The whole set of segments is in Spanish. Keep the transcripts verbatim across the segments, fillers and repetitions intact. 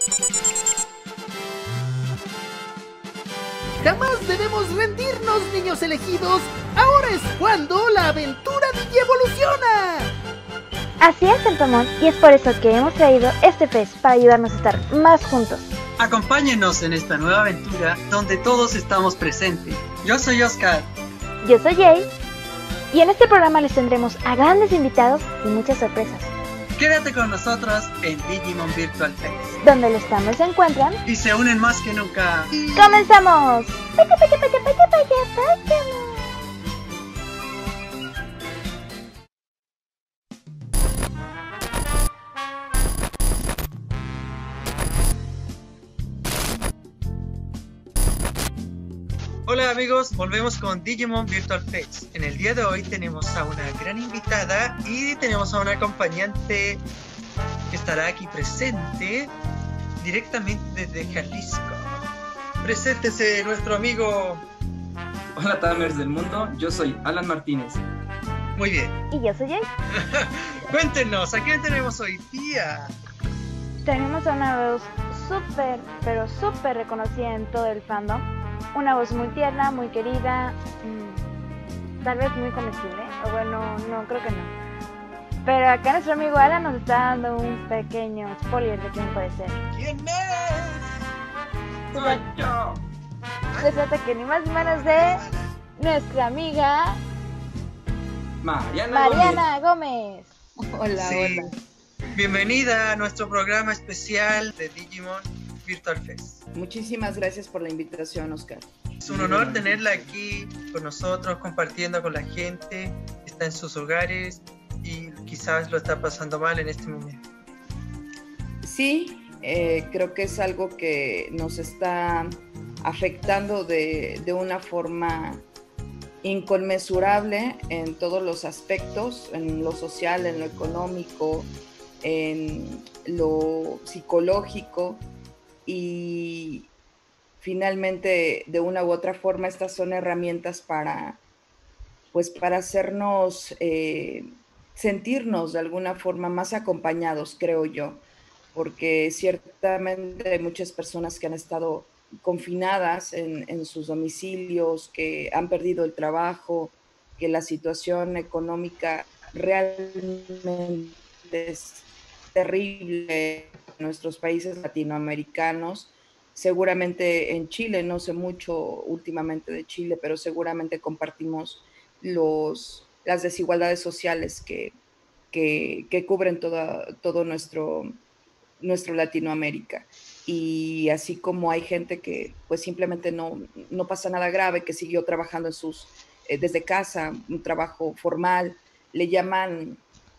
Jamás debemos rendirnos, niños elegidos. Ahora es cuando la aventura digievoluciona. Así es, Santomón, y es por eso que hemos traído este fest para ayudarnos a estar más juntos. Acompáñenos en esta nueva aventura donde todos estamos presentes. Yo soy Oscar. Yo soy Jay. Y en este programa les tendremos a grandes invitados y muchas sorpresas. Quédate con nosotros en Digimon Virtual Fest, donde los tambos se encuentran y se unen más que nunca. ¡Comenzamos! ¡Paca, paca, paca, paca, paca, paca! Hola amigos, volvemos con Digimon Virtual Fest. En el día de hoy tenemos a una gran invitada y tenemos a una acompañante que estará aquí presente directamente desde Jalisco. Preséntese nuestro amigo. Hola Tamers del mundo, yo soy Alan Martínez. Muy bien. Y yo soy Jay. Cuéntenos, ¿a quién tenemos hoy día? Tenemos a una voz súper, pero súper reconocida en todo el fandom. Una voz muy tierna, muy querida, mmm, tal vez muy comestible, o bueno, no, creo que no. Pero acá nuestro amigo Alan nos está dando un pequeño spoiler de quién puede ser. ¿Quién es? ¡Soy yo! Se trata que ni más ni menos de nuestra amiga Mariana, Mariana Gómez. Gómez. Hola, sí. hola. Bienvenida a nuestro programa especial de Digimon Virtual Fest. Muchísimas gracias por la invitación, Oscar. Es un honor tenerla aquí con nosotros, compartiendo con la gente que está en sus hogares y quizás lo está pasando mal en este momento. Sí, eh, creo que es algo que nos está afectando de, de una forma inconmensurable en todos los aspectos, en lo social, en lo económico, en lo psicológico. Y finalmente, de una u otra forma, estas son herramientas para, pues, para hacernos eh, sentirnos de alguna forma más acompañados, creo yo, porque ciertamente hay muchas personas que han estado confinadas en, en sus domicilios, que han perdido el trabajo, que la situación económica realmente es terrible en nuestros países latinoamericanos. Seguramente en Chile, no sé mucho últimamente de Chile, pero seguramente compartimos los, las desigualdades sociales que, que, que cubren toda, todo nuestro, nuestro Latinoamérica. Y así como hay gente que pues simplemente no, no pasa nada grave, que siguió trabajando en sus, eh, desde casa, un trabajo formal, le llaman...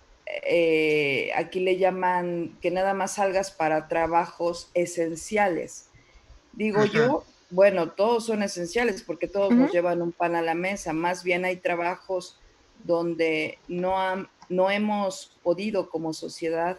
Eh, aquí le llaman que nada más salgas para trabajos esenciales. Digo Ajá. yo, bueno, todos son esenciales porque todos uh-huh. nos llevan un pan a la mesa. Más bien hay trabajos donde no, han, no hemos podido como sociedad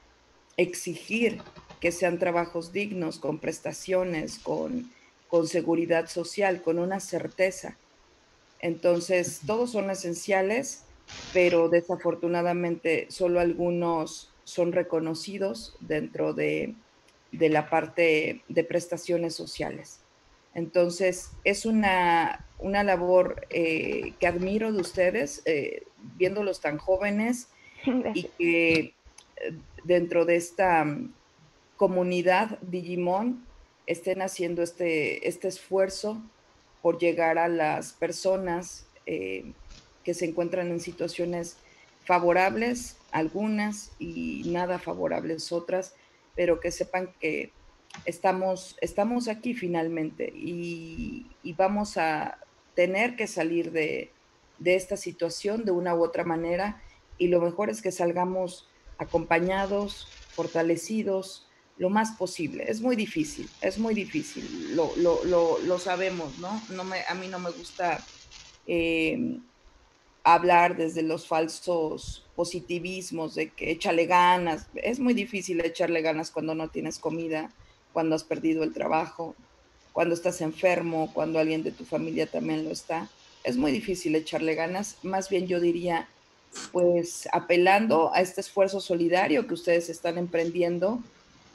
exigir que sean trabajos dignos, con prestaciones, con, con seguridad social, con una certeza. Entonces, todos son esenciales, pero desafortunadamente solo algunos son reconocidos dentro de, de la parte de prestaciones sociales. Entonces, es una, una labor eh, que admiro de ustedes, eh, viéndolos tan jóvenes. Gracias. Y que eh, dentro de esta comunidad Digimon estén haciendo este, este esfuerzo por llegar a las personas eh, que se encuentran en situaciones favorables, algunas, y nada favorables otras, pero que sepan que estamos, estamos aquí finalmente y, y vamos a tener que salir de, de esta situación de una u otra manera, y lo mejor es que salgamos acompañados, fortalecidos, lo más posible. Es muy difícil, es muy difícil, lo, lo, lo, lo sabemos, ¿no? no me, a mí no me gusta eh, hablar desde los falsos positivismos de que échale ganas. Es muy difícil echarle ganas cuando no tienes comida, cuando has perdido el trabajo, cuando estás enfermo, cuando alguien de tu familia también lo está. Es muy difícil echarle ganas. Más bien yo diría, pues apelando a este esfuerzo solidario que ustedes están emprendiendo,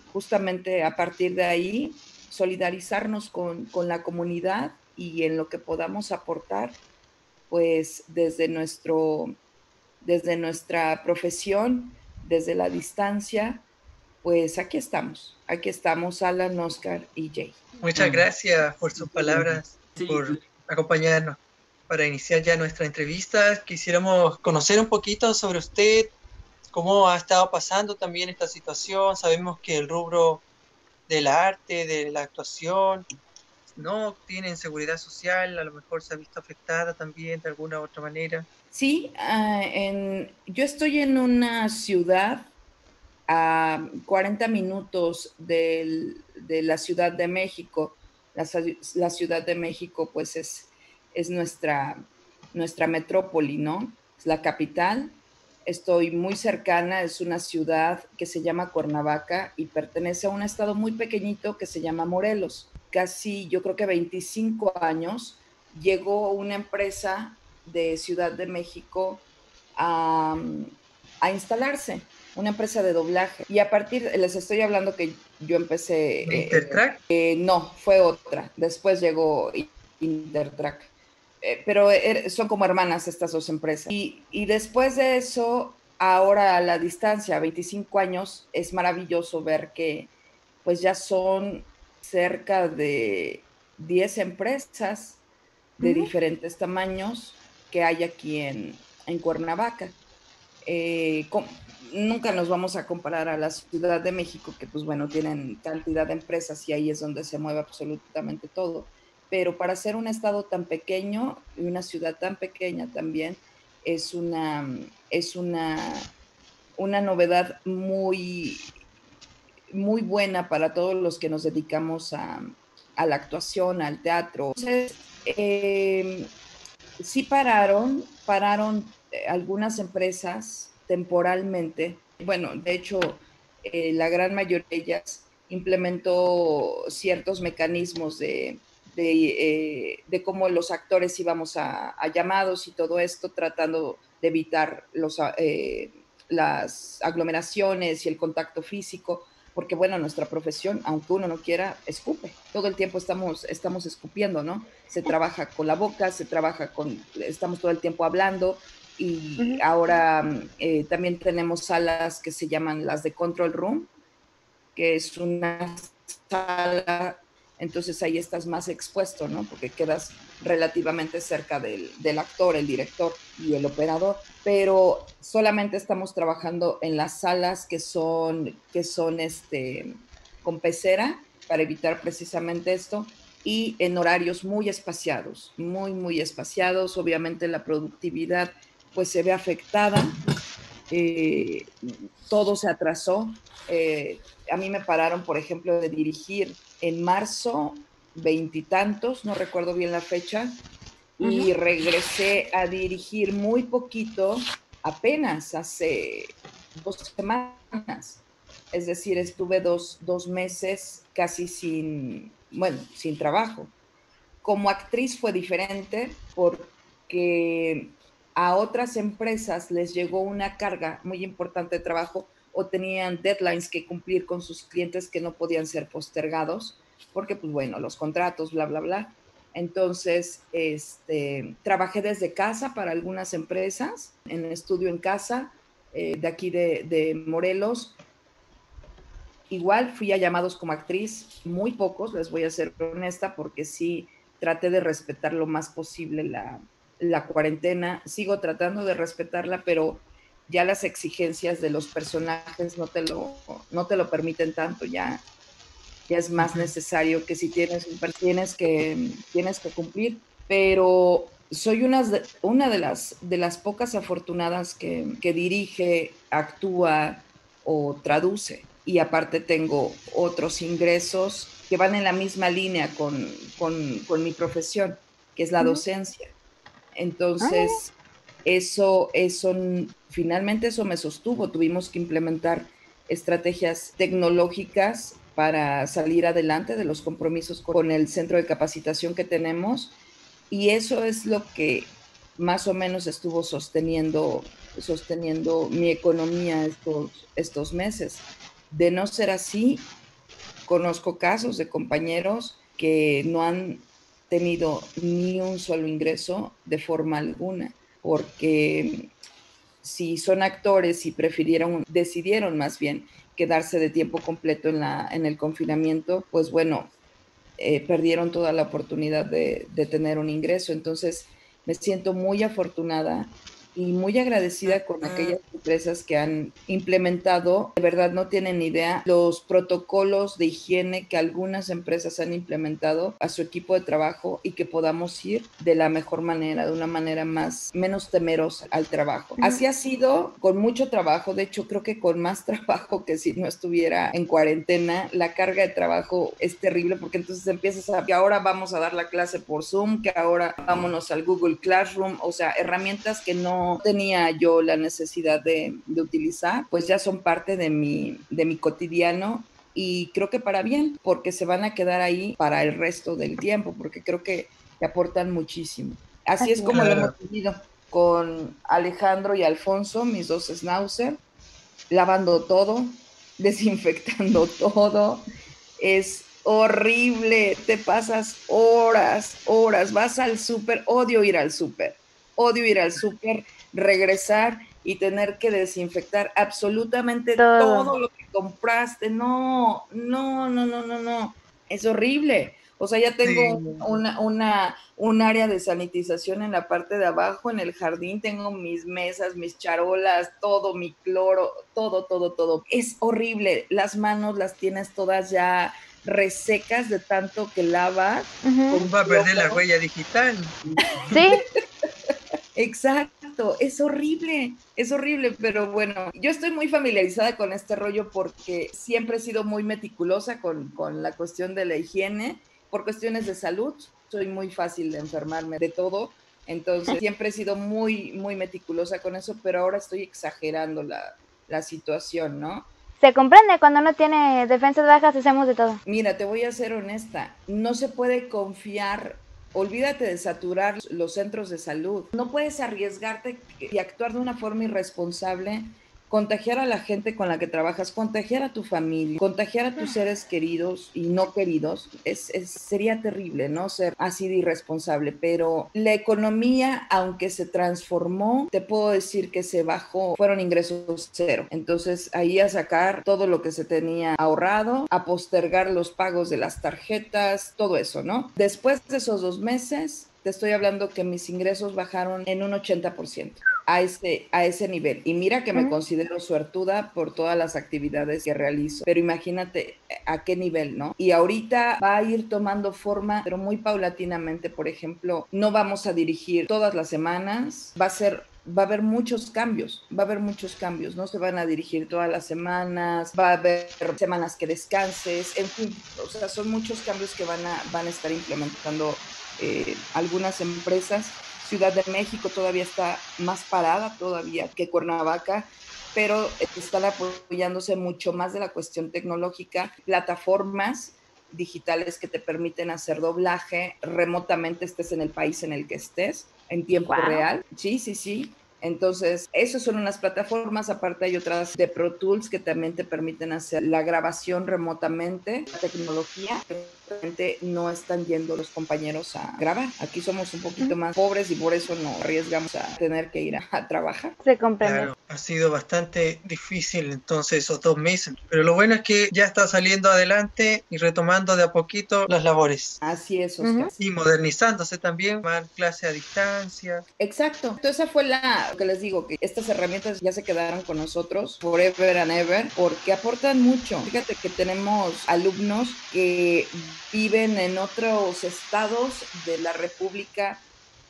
justamente a partir de ahí solidarizarnos con, con la comunidad y en lo que podamos aportar, pues desde, nuestro, desde nuestra profesión, desde la distancia, pues aquí estamos, aquí estamos Alan, Oscar y Jay. Muchas gracias por sus palabras, Sí. por acompañarnos. Para iniciar ya nuestra entrevista, quisiéramos conocer un poquito sobre usted, cómo ha estado pasando también esta situación. Sabemos que el rubro del arte, de la actuación, no tiene seguridad social, a lo mejor se ha visto afectada también de alguna u otra manera. Sí, uh, en, yo estoy en una ciudad a cuarenta minutos del, de la Ciudad de México. La, la Ciudad de México pues es, es nuestra, nuestra metrópoli, ¿no? Es la capital. Estoy muy cercana, es una ciudad que se llama Cuernavaca y pertenece a un estado muy pequeñito que se llama Morelos. Casi, yo creo que veinticinco años, llegó una empresa de Ciudad de México a, a instalarse, una empresa de doblaje. Y a partir, les estoy hablando que yo empecé... ¿Intertrack? Eh, eh, no, fue otra. Después llegó Intertrack. Eh, pero er, son como hermanas estas dos empresas. Y, y después de eso, ahora a la distancia, veinticinco años, es maravilloso ver que pues ya son cerca de diez empresas de uh-huh. diferentes tamaños que hay aquí en, en Cuernavaca. Eh, con, nunca nos vamos a comparar a la Ciudad de México, que pues bueno, tienen cantidad de empresas y ahí es donde se mueve absolutamente todo. Pero para ser un estado tan pequeño y una ciudad tan pequeña también es una, es una, una novedad muy, muy buena para todos los que nos dedicamos a, a la actuación, al teatro. Entonces, eh, sí pararon, pararon algunas empresas temporalmente. Bueno, de hecho, eh, la gran mayoría de ellas implementó ciertos mecanismos de... De, eh, de cómo los actores íbamos a, a llamados y todo esto, tratando de evitar los, eh, las aglomeraciones y el contacto físico, porque bueno, nuestra profesión, aunque uno no quiera, escupe. Todo el tiempo estamos, estamos escupiendo, ¿no? Se trabaja con la boca, se trabaja con, estamos todo el tiempo hablando y uh-huh. ahora eh, también tenemos salas que se llaman las de Control Room, que es una sala... Entonces ahí estás más expuesto, ¿no? Porque quedas relativamente cerca del, del actor, el director y el operador, pero solamente estamos trabajando en las salas que son, que son este, con pecera para evitar precisamente esto y en horarios muy espaciados, muy, muy espaciados. Obviamente la productividad pues se ve afectada, eh, todo se atrasó. Eh, a mí me pararon, por ejemplo, de dirigir en marzo, veintitantos, no recuerdo bien la fecha, uh-huh. y regresé a dirigir muy poquito, apenas hace dos semanas. Es decir, estuve dos, dos meses casi sin, bueno, sin trabajo. Como actriz fue diferente porque a otras empresas les llegó una carga muy importante de trabajo o tenían deadlines que cumplir con sus clientes que no podían ser postergados, porque, pues bueno, los contratos, bla, bla, bla. Entonces, este, trabajé desde casa para algunas empresas, en estudio en casa, eh, de aquí de, de Morelos. Igual fui a llamados como actriz, muy pocos, les voy a ser honesta, porque sí traté de respetar lo más posible la, la cuarentena. Sigo tratando de respetarla, pero ya las exigencias de los personajes no te lo, no te lo permiten tanto, ya, ya es más necesario que si tienes, tienes, que, tienes que cumplir, pero soy una de, una de, las, de las pocas afortunadas que, que dirige, actúa o traduce, y aparte tengo otros ingresos que van en la misma línea con, con, con mi profesión, que es la docencia. Entonces... Ah. Eso, eso, finalmente eso me sostuvo. Tuvimos que implementar estrategias tecnológicas para salir adelante de los compromisos con el centro de capacitación que tenemos y eso es lo que más o menos estuvo sosteniendo, sosteniendo mi economía estos, estos meses. De no ser así, conozco casos de compañeros que no han tenido ni un solo ingreso de forma alguna, porque si son actores y prefirieron, decidieron más bien quedarse de tiempo completo en, la, en el confinamiento, pues bueno, eh, perdieron toda la oportunidad de, de tener un ingreso. Entonces me siento muy afortunada y muy agradecida con aquellas empresas que han implementado, de verdad no tienen idea, los protocolos de higiene que algunas empresas han implementado a su equipo de trabajo y que podamos ir de la mejor manera, de una manera más, menos temerosa al trabajo. Uh-huh. Así ha sido, con mucho trabajo, de hecho creo que con más trabajo que si no estuviera en cuarentena. La carga de trabajo es terrible porque entonces empiezas a que ahora vamos a dar la clase por Zoom, que ahora vámonos al Google Classroom, o sea, herramientas que no tenía yo la necesidad de, de utilizar, pues ya son parte de mi, de mi cotidiano, y creo que para bien, porque se van a quedar ahí para el resto del tiempo, porque creo que te aportan muchísimo. Así, Así es como claro. Lo hemos vivido con Alejandro y Alfonso, mis dos schnauzer, lavando todo, desinfectando todo. Es horrible, te pasas horas, horas, vas al súper, odio ir al súper. Odio ir al súper, regresar y tener que desinfectar absolutamente todo. todo lo que compraste. No, no, no, no, no, no. Es horrible. O sea, ya tengo sí. una, una, un área de sanitización en la parte de abajo, en el jardín. Tengo mis mesas, mis charolas, todo, mi cloro, todo, todo, todo. Es horrible. Las manos las tienes todas ya resecas de tanto que lavas. Uh-huh. Va a perder la huella digital. Sí. Exacto, es horrible, es horrible, pero bueno, yo estoy muy familiarizada con este rollo porque siempre he sido muy meticulosa con, con la cuestión de la higiene, por cuestiones de salud, soy muy fácil de enfermarme de todo, entonces siempre he sido muy, muy meticulosa con eso, pero ahora estoy exagerando la, la situación, ¿no? Se comprende, cuando uno tiene defensas bajas hacemos de todo. Mira, te voy a ser honesta, no se puede confiar. Olvídate de saturar los centros de salud. No puedes arriesgarte y actuar de una forma irresponsable, contagiar a la gente con la que trabajas, contagiar a tu familia, contagiar a tus seres queridos y no queridos. Es, es, sería terrible, ¿no? Ser así de irresponsable. Pero la economía, aunque se transformó, te puedo decir que se bajó, fueron ingresos cero. Entonces, ahí a sacar todo lo que se tenía ahorrado, a postergar los pagos de las tarjetas, todo eso, ¿no? Después de esos dos meses, te estoy hablando que mis ingresos bajaron en un ochenta por ciento a ese, a ese nivel. Y mira que me uh-huh. considero suertuda por todas las actividades que realizo, pero imagínate a qué nivel, ¿no? Y ahorita va a ir tomando forma, pero muy paulatinamente. Por ejemplo, no vamos a dirigir todas las semanas, va a ser... va a haber muchos cambios, va a haber muchos cambios, no se van a dirigir todas las semanas, va a haber semanas que descanses, en fin, o sea, son muchos cambios que van a, van a estar implementando eh, algunas empresas. Ciudad de México todavía está más parada todavía que Cuernavaca, pero están apoyándose mucho más de la cuestión tecnológica, plataformas digitales que te permiten hacer doblaje remotamente, estés en el país en el que estés, en tiempo wow. real. Sí, sí, sí. Entonces, esas son unas plataformas. Aparte hay otras de Pro Tools que también te permiten hacer la grabación remotamente. La tecnología, realmente no están yendo los compañeros a grabar. Aquí somos un poquito más pobres y por eso nos arriesgamos a tener que ir a, a trabajar. Se comprende. Claro, ha sido bastante difícil entonces esos dos meses, pero lo bueno es que ya está saliendo adelante y retomando de a poquito las labores. Así es, Oscar. Uh-huh. Y modernizándose también, más clase a distancia. Exacto. Entonces esa fue la que les digo, que estas herramientas ya se quedaron con nosotros forever and ever porque aportan mucho. Fíjate que tenemos alumnos que viven en otros estados de la República,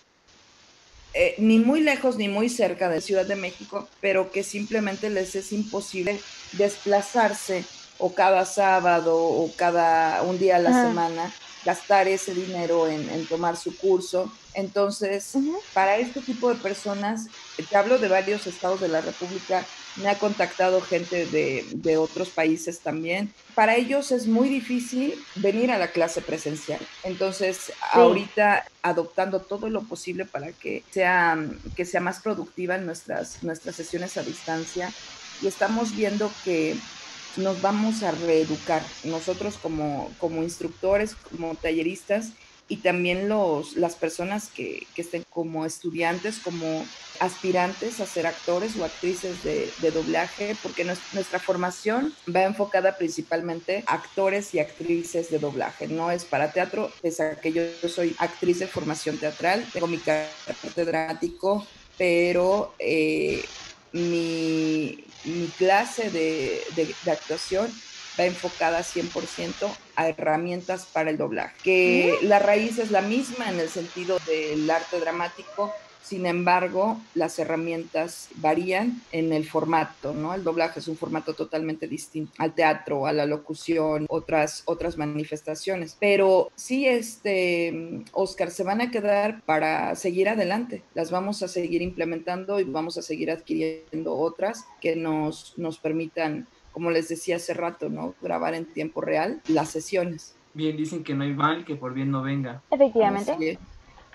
eh, ni muy lejos ni muy cerca de Ciudad de México, pero que simplemente les es imposible desplazarse o cada sábado o cada un día a la Ajá. semana gastar ese dinero en, en tomar su curso. Entonces, uh-huh. para este tipo de personas, te hablo de varios estados de la República, me ha contactado gente de, de otros países también. Para ellos es muy difícil venir a la clase presencial. Entonces, sí. ahorita adoptando todo lo posible para que sea, que sea más productiva en nuestras, nuestras sesiones a distancia. Y estamos viendo que nos vamos a reeducar nosotros como, como instructores, como talleristas, y también los, las personas que, que estén como estudiantes, como aspirantes a ser actores o actrices de, de doblaje, porque nuestra, nuestra formación va enfocada principalmente a actores y actrices de doblaje. No es para teatro, pese a que yo, yo soy actriz de formación teatral, tengo mi arte dramático, pero eh, mi, mi clase de, de, de actuación va enfocada cien por ciento a herramientas para el doblaje, que ¿Mm? La raíz es la misma en el sentido del arte dramático, sin embargo, las herramientas varían en el formato, ¿no? El doblaje es un formato totalmente distinto al teatro, a la locución, otras, otras manifestaciones. Pero sí, este, Oscar, se van a quedar para seguir adelante. Las vamos a seguir implementando y vamos a seguir adquiriendo otras que nos, nos permitan, como les decía hace rato, ¿no? Grabar en tiempo real las sesiones. Bien, dicen que no hay mal que por bien no venga. Efectivamente. Así es.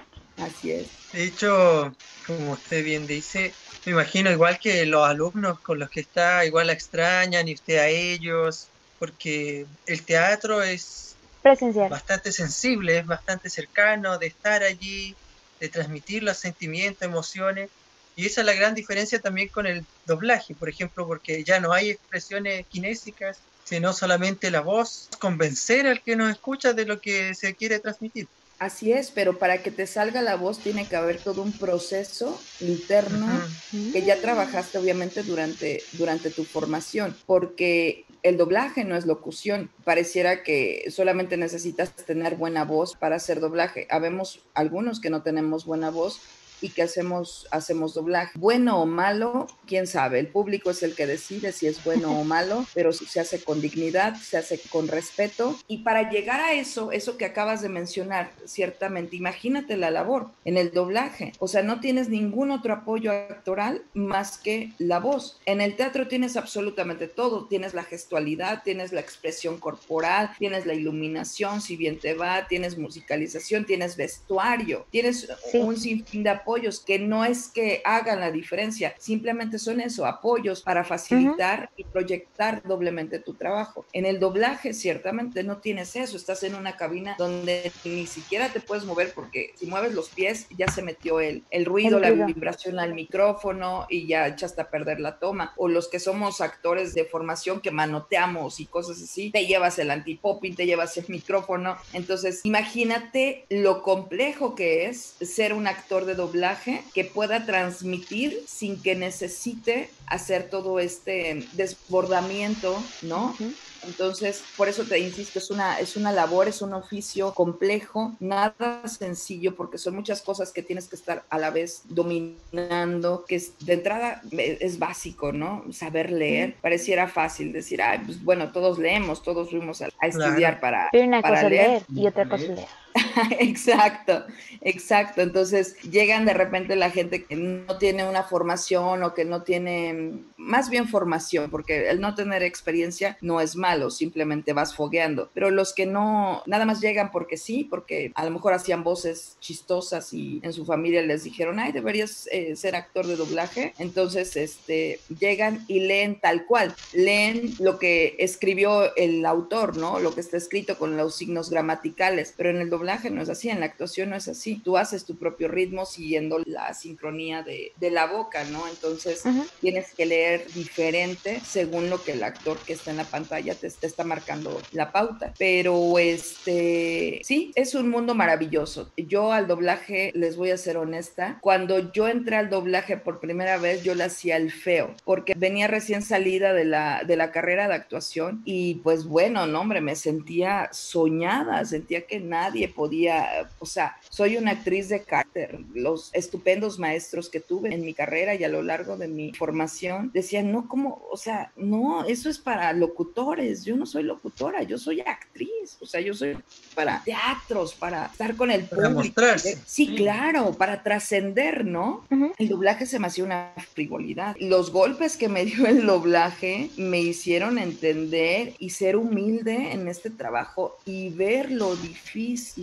Así es. De hecho, como usted bien dice, me imagino igual que los alumnos con los que está, igual la extrañan y usted a ellos, porque el teatro es presencial, bastante sensible, es bastante cercano, de estar allí, de transmitir los sentimientos, emociones, y esa es la gran diferencia también con el doblaje, por ejemplo, porque ya no hay expresiones kinésicas, sino solamente la voz, convencer al que nos escucha de lo que se quiere transmitir. Así es, pero para que te salga la voz tiene que haber todo un proceso interno uh-huh. que ya trabajaste obviamente durante, durante tu formación, porque el doblaje no es locución. Pareciera que solamente necesitas tener buena voz para hacer doblaje. Habemos algunos que no tenemos buena voz y que hacemos, hacemos doblaje. Bueno o malo, quién sabe, el público es el que decide si es bueno o malo, pero se hace con dignidad, se hace con respeto. Y para llegar a eso, eso que acabas de mencionar, ciertamente, imagínate la labor en el doblaje. O sea, no tienes ningún otro apoyo actoral más que la voz. En el teatro tienes absolutamente todo, tienes la gestualidad, tienes la expresión corporal, tienes la iluminación, si bien te va, tienes musicalización, tienes vestuario, tienes sí. un sinfín de apoyos que no es que hagan la diferencia, simplemente son eso, apoyos para facilitar uh-huh. y proyectar doblemente tu trabajo. En el doblaje ciertamente no tienes eso, estás en una cabina donde ni siquiera te puedes mover porque si mueves los pies ya se metió el, el ruido, el la vibración al micrófono y ya echaste a perder la toma. O los que somos actores de formación que manoteamos y cosas así, te llevas el antipopping, te llevas el micrófono. Entonces imagínate lo complejo que es ser un actor de doblaje que pueda transmitir sin que necesite hacer todo este desbordamiento, ¿no? Uh-huh. Entonces, por eso te insisto, es una, es una labor, es un oficio complejo, nada sencillo, porque son muchas cosas que tienes que estar a la vez dominando, que es, de entrada es básico, ¿no? Saber leer. Pareciera fácil decir, ay, pues bueno, todos leemos, todos fuimos a, a estudiar para, Pero una para cosa leer. leer y otra cosa leer. Exacto, exacto. Entonces llegan de repente la gente que no tiene una formación o que no tiene, más bien formación, porque el no tener experiencia no es malo, simplemente vas fogueando. Pero los que no, nada más llegan porque sí, porque a lo mejor hacían voces chistosas y en su familia les dijeron, ay, deberías eh, ser actor de doblaje. Entonces este, llegan y leen tal cual, leen lo que escribió el autor, ¿no? Lo que está escrito con los signos gramaticales, pero en el doblaje no es así, en la actuación no es así. Tú haces tu propio ritmo siguiendo la sincronía de, de la boca, ¿no? Entonces uh-huh. tienes que leer diferente según lo que el actor que está en la pantalla te, te está marcando la pauta. Pero este, sí, es un mundo maravilloso. Yo al doblaje, les voy a ser honesta, cuando yo entré al doblaje por primera vez, yo le hacía el feo, porque venía recién salida de la, de la carrera de actuación y pues bueno, no hombre, me sentía soñada, sentía que nadie podía, o sea, soy una actriz de carácter. Los estupendos maestros que tuve en mi carrera y a lo largo de mi formación decían, no, ¿cómo? O sea, no, eso es para locutores, yo no soy locutora, yo soy actriz, o sea, yo soy para teatros, para estar con el para público. Mostrarse. Sí, sí, claro, para trascender, ¿no? Uh-huh. El doblaje se me hacía una frivolidad. Los golpes que me dio el doblaje me hicieron entender y ser humilde en este trabajo y ver lo difícil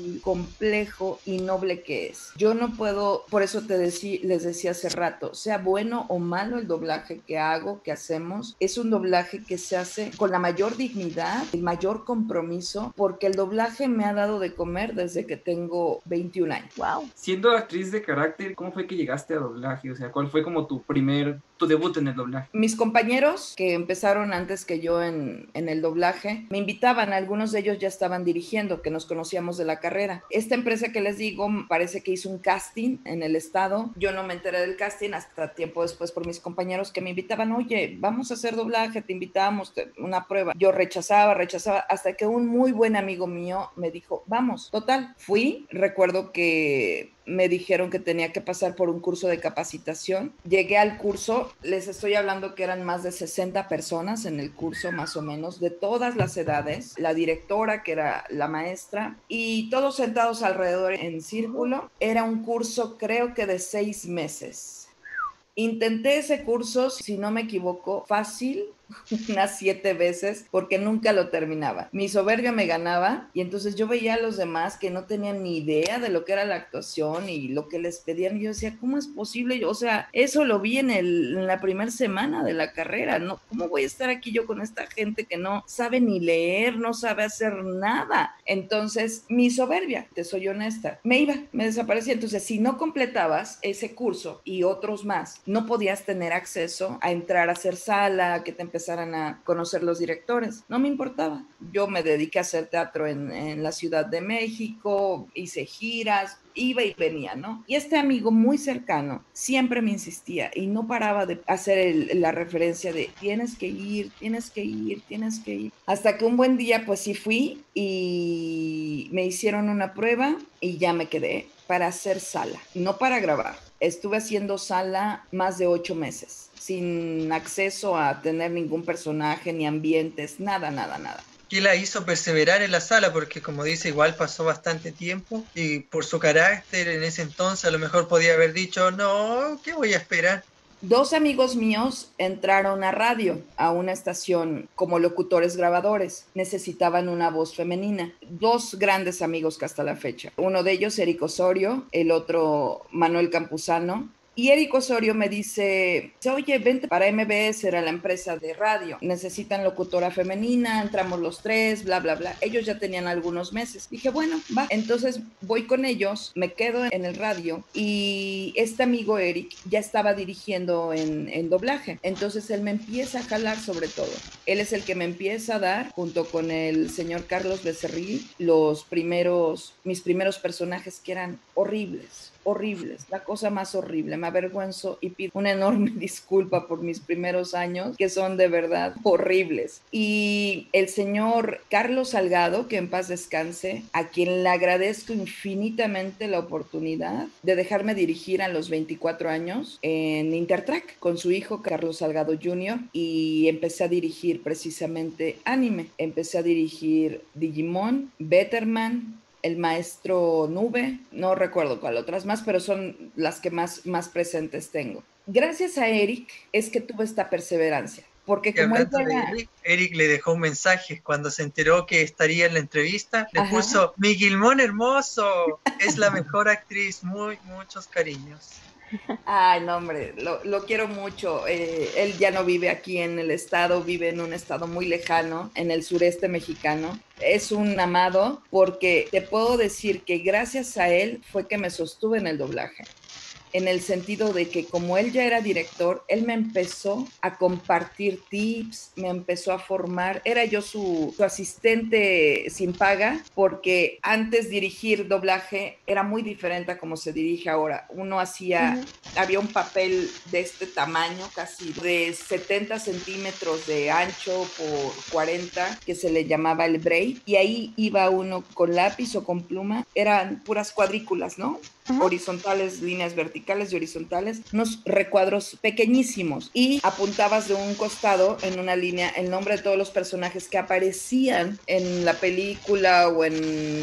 difícil, complejo y noble que es. Yo no puedo, por eso te decí, les decía hace rato, sea bueno o malo el doblaje que hago, que hacemos, es un doblaje que se hace con la mayor dignidad, el mayor compromiso, porque el doblaje me ha dado de comer desde que tengo veintiún años. Wow. Siendo actriz de carácter, ¿cómo fue que llegaste a doblaje? O sea, ¿cuál fue como tu primer, tu debut en el doblaje? Mis compañeros que empezaron antes que yo en, en el doblaje, me invitaban, algunos de ellos ya estaban dirigiendo, que nos conocíamos de la carrera. Esta empresa que les digo, parece que hizo un casting en el estado. Yo no me enteré del casting hasta tiempo después por mis compañeros que me invitaban, oye, vamos a hacer doblaje, te invitamos, te, una prueba. Yo rechazaba, rechazaba, hasta que un muy buen amigo mío me dijo, vamos, total. Fui, recuerdo que me dijeron que tenía que pasar por un curso de capacitación. Llegué al curso, les estoy hablando que eran más de sesenta personas en el curso, más o menos, de todas las edades, la directora, que era la maestra, y todos sentados alrededor en círculo. Era un curso, creo que de seis meses. Intenté ese curso, si no me equivoco, fácil, unas siete veces, porque nunca lo terminaba. Mi soberbia me ganaba y entonces yo veía a los demás que no tenían ni idea de lo que era la actuación y lo que les pedían. Y yo decía, ¿cómo es posible? O sea, eso lo vi en, el, en la primera semana de la carrera, ¿no? ¿Cómo voy a estar aquí yo con esta gente que no sabe ni leer, no sabe hacer nada? Entonces, mi soberbia, te soy honesta, me iba, me desaparecía. Entonces, si no completabas ese curso y otros más, no podías tener acceso a entrar a hacer sala, que te empezaran a conocer los directores. No me importaba. Yo me dediqué a hacer teatro en, en la Ciudad de México, hice giras, iba y venía, ¿no? Y este amigo muy cercano siempre me insistía y no paraba de hacer el, la referencia de tienes que ir, tienes que ir, tienes que ir. Hasta que un buen día pues sí fui y me hicieron una prueba y ya me quedé para hacer sala, no para grabar. Estuve haciendo sala más de ocho meses, sin acceso a tener ningún personaje, ni ambientes, nada, nada, nada. ¿Qué la hizo perseverar en la sala? Porque como dice, igual pasó bastante tiempo y por su carácter en ese entonces a lo mejor podía haber dicho, no, ¿qué voy a esperar? Dos amigos míos entraron a radio, a una estación como locutores grabadores. Necesitaban una voz femenina. Dos grandes amigos que hasta la fecha. Uno de ellos, Eric Osorio, el otro, Manuel Campuzano. Y Eric Osorio me dice, oye, vente para M B S, era la empresa de radio, necesitan locutora femenina, entramos los tres, bla, bla, bla. Ellos ya tenían algunos meses. Dije, bueno, va. Entonces voy con ellos, me quedo en el radio y este amigo Eric ya estaba dirigiendo en, en doblaje. Entonces él me empieza a jalar sobre todo. Él es el que me empieza a dar, junto con el señor Carlos Becerril, los primeros, mis primeros personajes que eran horribles. horribles, la cosa más horrible, me avergüenzo y pido una enorme disculpa por mis primeros años, que son de verdad horribles. Y el señor Carlos Salgado, que en paz descanse, a quien le agradezco infinitamente la oportunidad de dejarme dirigir a los veinticuatro años en Intertrack con su hijo Carlos Salgado junior y empecé a dirigir precisamente anime, empecé a dirigir Digimon, Betterman, El Maestro Nube, no recuerdo cuál otras más, pero son las que más, más presentes tengo. Gracias a Eric es que tuve esta perseverancia, porque como él era... Eric, Eric le dejó un mensaje cuando se enteró que estaría en la entrevista, le Ajá. puso, mi Guilmón hermoso, es la mejor actriz, muy, muchos cariños. Ay, no, hombre, lo, lo quiero mucho. Eh, él ya no vive aquí en el estado, vive en un estado muy lejano, en el sureste mexicano. Es un amado porque te puedo decir que gracias a él fue que me sostuve en el doblaje. En el sentido de que como él ya era director, él me empezó a compartir tips, me empezó a formar. Era yo su, su asistente sin paga, porque antes dirigir doblaje era muy diferente a como se dirige ahora. Uno hacía, uh-huh. había un papel de este tamaño, casi de setenta centímetros de ancho por cuarenta, que se le llamaba el braille, y ahí iba uno con lápiz o con pluma. Eran puras cuadrículas, ¿no? Uh-huh. Horizontales, líneas verticales y horizontales, unos recuadros pequeñísimos, y apuntabas de un costado en una línea el nombre de todos los personajes que aparecían en la película o en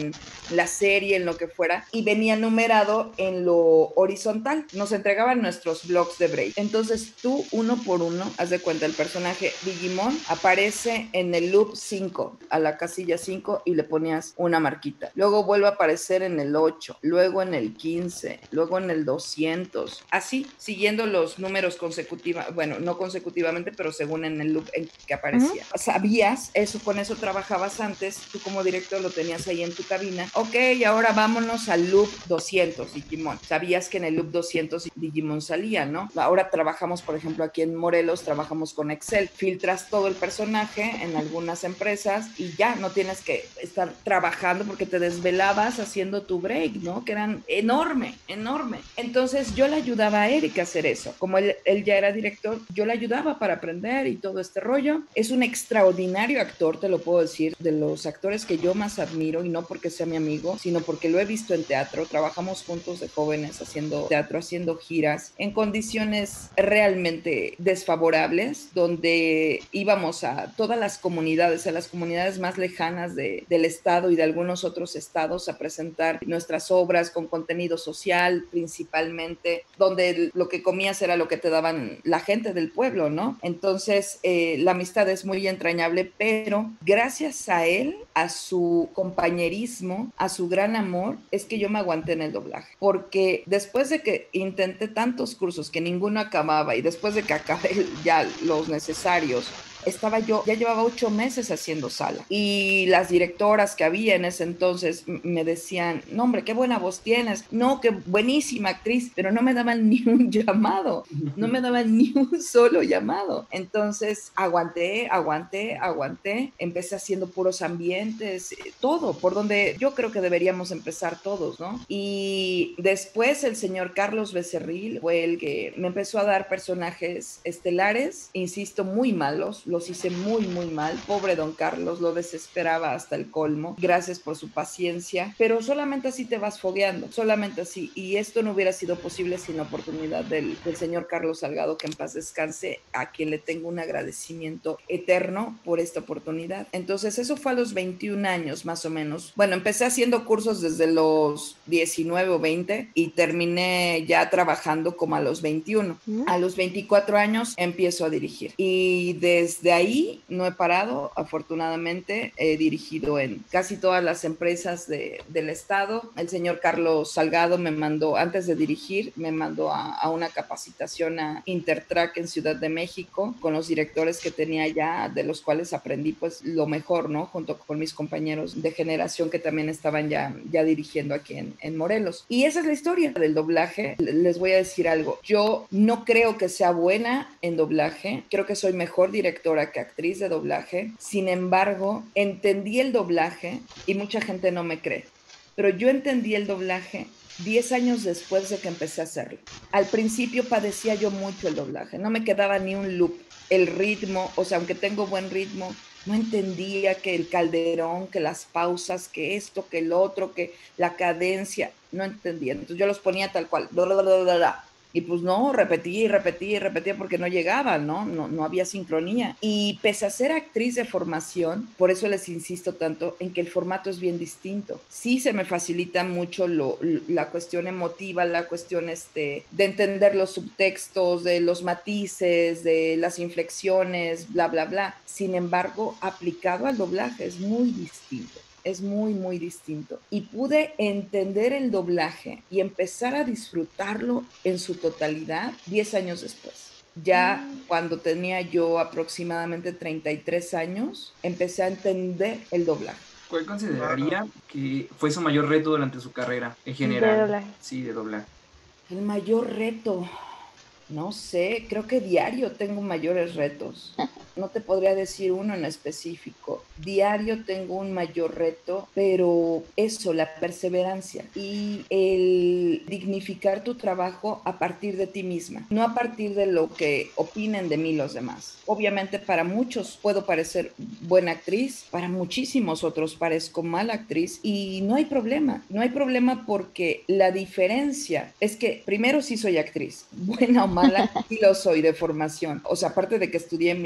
la serie, en lo que fuera, y venía numerado en lo horizontal. Nos entregaban nuestros blocks de break. Entonces tú, uno por uno, haz de cuenta, el personaje Digimon aparece en el loop cinco, a la casilla cinco, y le ponías una marquita. Luego vuelve a aparecer en el ocho, luego en el quince, luego en el doscientos, así, siguiendo los números consecutivamente, bueno, no consecutivamente, pero según en el loop en que aparecía. Uh-huh. Sabías, eso, con eso trabajabas antes, tú como director lo tenías ahí en tu cabina. Ok, ahora vámonos al loop doscientos, Digimon. Sabías que en el loop doscientos Digimon salía, ¿no? Ahora trabajamos, por ejemplo, aquí en Morelos, trabajamos con Excel. Filtras todo el personaje en algunas empresas y ya no tienes que estar trabajando porque te desvelabas haciendo tu break, ¿no? Que eran enorme, enorme. Entonces yo le ayudaba a Eric a hacer eso. Como él, él ya era director, yo le ayudaba para aprender y todo este rollo. Es un extraordinario actor, te lo puedo decir, de los actores que yo más admiro, y no porque sea mi amigo, sino porque lo he visto en teatro. Trabajamos juntos de jóvenes haciendo teatro, haciendo giras en condiciones realmente desfavorables, donde íbamos a todas las comunidades, a las comunidades más lejanas de, del estado y de algunos otros estados a presentar nuestras obras con contenido social principalmente, donde lo que comías era lo que te daban la gente del pueblo, ¿no? Entonces eh, la amistad es muy entrañable, pero gracias a él, a su compañerismo, a su gran amor, es que yo me aguanté en el doblaje, porque después de que intenté tantos cursos que ninguno acababa y después de que acabé ya los necesarios, estaba yo, ya llevaba ocho meses haciendo sala, y las directoras que había en ese entonces me decían, no hombre, qué buena voz tienes, no, qué buenísima actriz, pero no me daban ni un llamado, no me daban ni un solo llamado. Entonces aguanté, aguanté, aguanté, empecé haciendo puros ambientes, todo, por donde yo creo que deberíamos empezar todos, ¿no? Y después el señor Carlos Becerril fue el que me empezó a dar personajes estelares, insisto, muy malos, los hice muy, muy mal. Pobre don Carlos, lo desesperaba hasta el colmo. Gracias por su paciencia, pero solamente así te vas fogueando, solamente así. Y esto no hubiera sido posible sin la oportunidad del, del señor Carlos Salgado, que en paz descanse, a quien le tengo un agradecimiento eterno por esta oportunidad. Entonces eso fue a los veintiún años más o menos. Bueno, empecé haciendo cursos desde los diecinueve o veinte y terminé ya trabajando como a los veintiuno. ¿Mm? A los veinticuatro años empiezo a dirigir, y desde De ahí no he parado. Afortunadamente he dirigido en casi todas las empresas de, del estado. El señor Carlos Salgado me mandó, antes de dirigir, me mandó a, a una capacitación a Intertrack en Ciudad de México con los directores que tenía allá, de los cuales aprendí pues lo mejor, ¿no? Junto con mis compañeros de generación que también estaban ya, ya dirigiendo aquí en, en Morelos. Y esa es la historia del doblaje. Les voy a decir algo. Yo no creo que sea buena en doblaje. Creo que soy mejor directora que actriz de doblaje. Sin embargo, entendí el doblaje y mucha gente no me cree, pero yo entendí el doblaje diez años después de que empecé a hacerlo. Al principio padecía yo mucho el doblaje, no me quedaba ni un loop, el ritmo, o sea, aunque tengo buen ritmo, no entendía que el calderón, que las pausas, que esto, que el otro, que la cadencia, no entendía. Entonces yo los ponía tal cual, bla, bla, bla, bla, bla. Y pues no, repetía y repetía y repetía porque no llegaba, ¿no? No, no había sincronía. Y pese a ser actriz de formación, por eso les insisto tanto en que el formato es bien distinto. Sí se me facilita mucho lo, la cuestión emotiva, la cuestión este, de entender los subtextos, de los matices, de las inflexiones, bla, bla, bla. Sin embargo, aplicado al doblaje es muy distinto. Es muy, muy distinto. Y pude entender el doblaje y empezar a disfrutarlo en su totalidad diez años después. Ya mm. cuando tenía yo aproximadamente treinta y tres años, empecé a entender el doblaje. ¿Cuál consideraría que fue su mayor reto durante su carrera en general? De doblaje. Sí, de doblaje. El mayor reto... No sé, creo que diario tengo mayores retos. No te podría decir uno en específico. Diario tengo un mayor reto, pero eso, la perseverancia y el dignificar tu trabajo a partir de ti misma, no a partir de lo que opinen de mí los demás. Obviamente para muchos puedo parecer buena actriz, para muchísimos otros parezco mala actriz y no hay problema. No hay problema porque la diferencia es que primero sí soy actriz, buena o mala, sí lo soy de formación. O sea, aparte de que estudié mis cuatro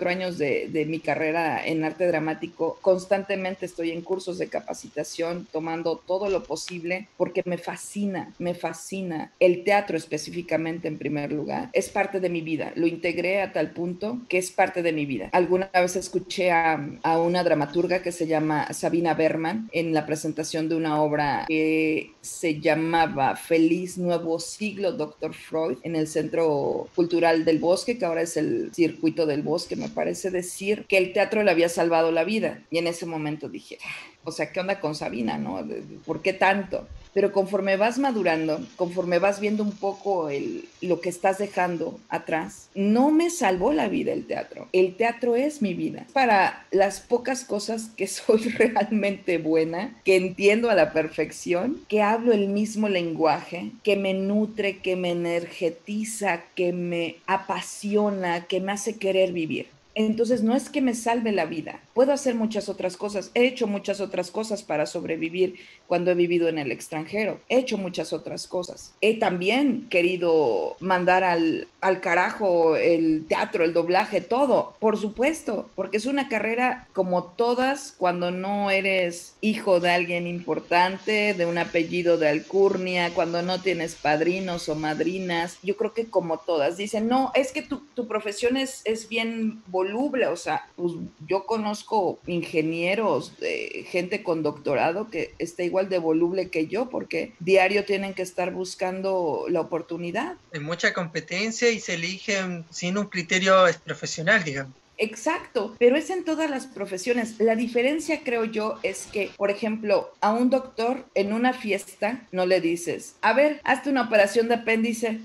cuatro años de, de mi carrera en arte dramático, constantemente estoy en cursos de capacitación, tomando todo lo posible, porque me fascina, me fascina. El teatro específicamente, en primer lugar, es parte de mi vida. Lo integré a tal punto que es parte de mi vida. Alguna vez escuché a, a una dramaturga que se llama Sabina Berman en la presentación de una obra que se llamaba Feliz Nuevo Siglo, doctor Freud, en el Centro Cultural del Bosque, que ahora es el Circuito del Bosque, me parece decir, que el teatro le había salvado la vida. Y en ese momento dije, o sea, ¿qué onda con Sabina, no? ¿Por qué tanto? Pero conforme vas madurando, conforme vas viendo un poco el, lo que estás dejando atrás, no me salvó la vida el teatro. El teatro es mi vida. Para las pocas cosas que soy realmente buena, que entiendo a la perfección, que hablo el mismo lenguaje, que me nutre, que me energetiza, que me apasiona, que me hace querer vivir. Entonces no es que me salve la vida, puedo hacer muchas otras cosas, he hecho muchas otras cosas para sobrevivir cuando he vivido en el extranjero, he hecho muchas otras cosas. He también querido mandar al, al carajo el teatro, el doblaje, todo, por supuesto, porque es una carrera como todas cuando no eres hijo de alguien importante, de un apellido de alcurnia, cuando no tienes padrinos o madrinas. Yo creo que como todas, dicen, no, es que tu, tu profesión es, es bien voluble, o sea, pues yo conozco ingenieros, eh, gente con doctorado que está igual de voluble que yo, porque diario tienen que estar buscando la oportunidad. Hay mucha competencia y se eligen sin un criterio profesional, digamos. Exacto, pero es en todas las profesiones. La diferencia, creo yo, es que, por ejemplo, a un doctor en una fiesta no le dices, a ver, hazte una operación de apéndice.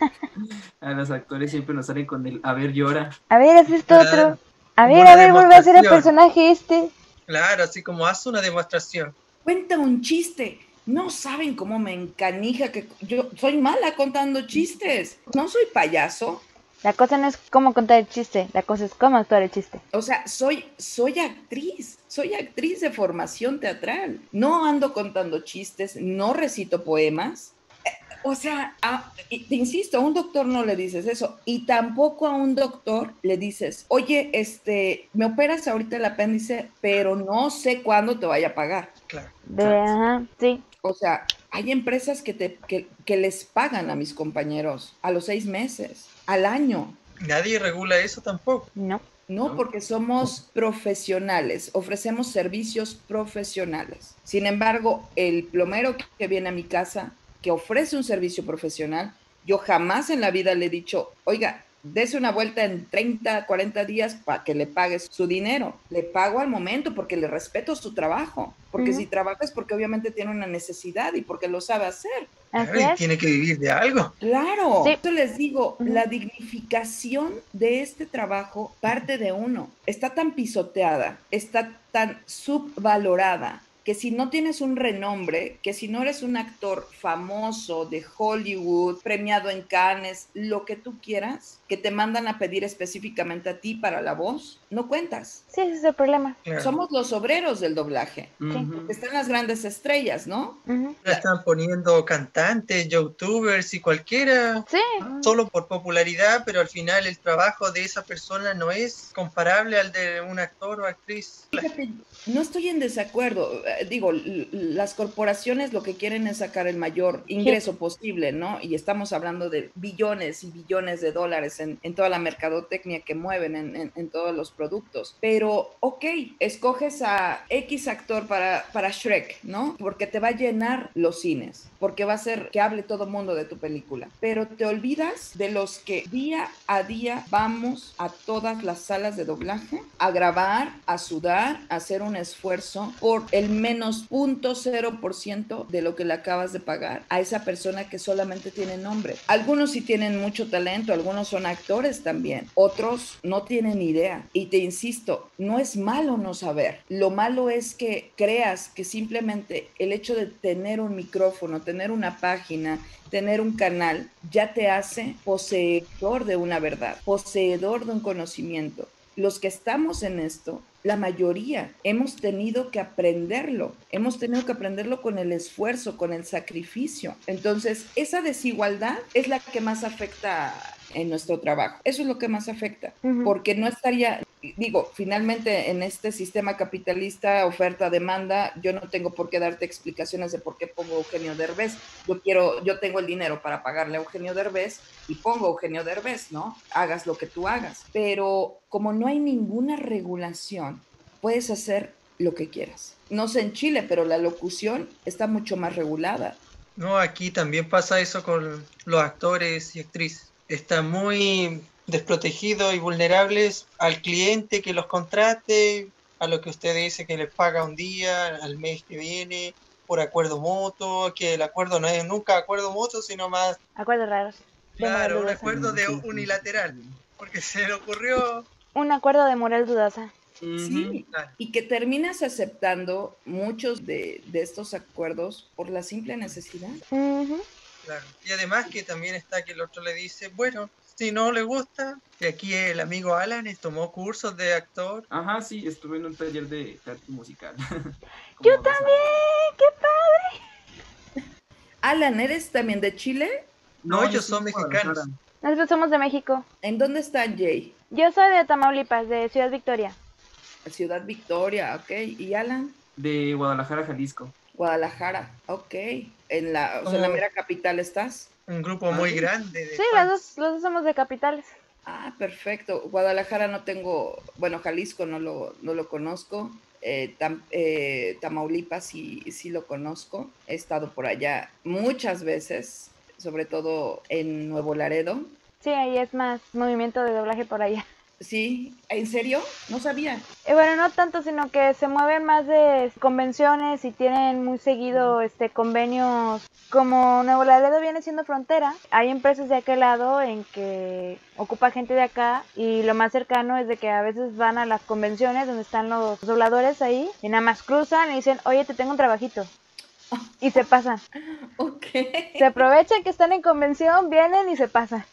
A los actores siempre nos salen con el, a ver, llora. A ver, haz esto Ah, otro. A ver, una a ver, vuelve a hacer el demostración. personaje este. Claro, así como haz una demostración. Cuenta un chiste. No saben cómo me encanija que yo soy mala contando chistes. No soy payaso. La cosa no es cómo contar el chiste, la cosa es cómo actuar el chiste. O sea, soy, soy actriz, soy actriz de formación teatral. No ando contando chistes, no recito poemas. Eh, O sea, a- y te insisto, a un doctor no le dices eso. Y tampoco a un doctor le dices, oye, este, me operas ahorita el apéndice, pero no sé cuándo te vaya a pagar. Claro. De, ajá, sí. O sea, hay empresas que, te, que, que les pagan a mis compañeros a los seis meses, al año. Nadie regula eso tampoco. No. No, ¿No? porque somos profesionales, ofrecemos servicios profesionales. Sin embargo, el plomero que viene a mi casa, que ofrece un servicio profesional, yo jamás en la vida le he dicho, oiga, dese una vuelta en treinta, cuarenta días para que le pagues su dinero. Le pago al momento porque le respeto su trabajo. Porque Ujú. si trabaja es porque obviamente tiene una necesidad y porque lo sabe hacer. Así Claro, y es. tiene que vivir de algo. Claro, Sí. yo les digo, Ujú. la dignificación de este trabajo parte de uno. Está tan pisoteada, está tan subvalorada, que si no tienes un renombre, que si no eres un actor famoso de Hollywood, premiado en Cannes, lo que tú quieras, que te mandan a pedir específicamente a ti para la voz, no cuentas. Sí, ese es el problema. Claro. Somos los obreros del doblaje. Ujú. Están las grandes estrellas, ¿no? Ujú. Ya están poniendo cantantes, youtubers y cualquiera Sí. solo por popularidad, pero al final el trabajo de esa persona no es comparable al de un actor o actriz. Fíjate, no estoy en desacuerdo. Eh, Digo, l- las corporaciones lo que quieren es sacar el mayor ingreso posible, ¿no? Y estamos hablando de billones y billones de dólares en, en toda la mercadotecnia que mueven en, en- en todos los productos. Pero, ok, escoges a X actor para, para Shrek, ¿no? Porque te va a llenar los cines, porque va a hacer que hable todo mundo de tu película. Pero te olvidas de los que día a día vamos a todas las salas de doblaje a grabar, a sudar, a hacer un esfuerzo por el menos cero punto cero por ciento de lo que le acabas de pagar a esa persona que solamente tiene nombre. Algunos sí tienen mucho talento, algunos son actores también, otros no tienen idea. Y te insisto, no es malo no saber. Lo malo es que creas que simplemente el hecho de tener un micrófono, tener una página, tener un canal, ya te hace poseedor de una verdad, poseedor de un conocimiento. Los que estamos en esto, la mayoría, hemos tenido que aprenderlo, hemos tenido que aprenderlo con el esfuerzo, con el sacrificio. Entonces, esa desigualdad es la que más afecta en nuestro trabajo. Eso es lo que más afecta, Ujú. porque no estaría, digo, finalmente en este sistema capitalista, oferta-demanda, yo no tengo por qué darte explicaciones de por qué pongo Eugenio Derbez. Yo quiero, yo tengo el dinero para pagarle a Eugenio Derbez y pongo Eugenio Derbez, ¿no? Hagas lo que tú hagas. Pero como no hay ninguna regulación, puedes hacer lo que quieras. No sé en Chile, pero la locución está mucho más regulada. No, aquí también pasa eso con los actores y actrices. Están muy desprotegidos y vulnerables al cliente que los contrate, a lo que usted dice que les paga un día, al mes que viene, por acuerdo mutuo, que el acuerdo no es nunca acuerdo mutuo, sino más... Acuerdos raros. Claro, un acuerdo de unilateral, porque se le ocurrió... Un acuerdo de moral dudosa. Sí, y que terminas aceptando muchos de, de estos acuerdos por la simple necesidad. Uh-huh. Claro. Y además que también está que el otro le dice, bueno, si no le gusta, y aquí el amigo Alan tomó cursos de actor. Ajá, sí, estuve en un taller de teatro musical. Yo también, qué padre. Alan, ¿eres también de Chile? No, no ellos son mexicanos. Nosotros somos de México. ¿En dónde está Jay? Yo soy de Tamaulipas, de Ciudad Victoria. Ciudad Victoria, ok. ¿Y Alan? De Guadalajara, Jalisco. Guadalajara, ok. ¿En la, o sea, en la mera capital estás? Un grupo muy ¿Ah, grande. De sí, los dos, los dos somos de capitales. Ah, perfecto. Guadalajara no tengo, bueno, Jalisco no lo, no lo conozco. Eh, tam, eh, Tamaulipas sí, sí lo conozco. He estado por allá muchas veces, sobre todo en Nuevo Laredo. Sí, ahí es más movimiento de doblaje por allá. Sí, ¿en serio? No sabía. Eh, bueno, no tanto, sino que se mueven más de convenciones y tienen muy seguido este convenios. Como Nuevo Laredo viene siendo frontera, hay empresas de aquel lado en que ocupa gente de acá y lo más cercano es de que a veces van a las convenciones donde están los dobladores ahí y nada más cruzan y dicen, oye, te tengo un trabajito. Y se pasan. Ok. Se aprovechan que están en convención, vienen y se pasan.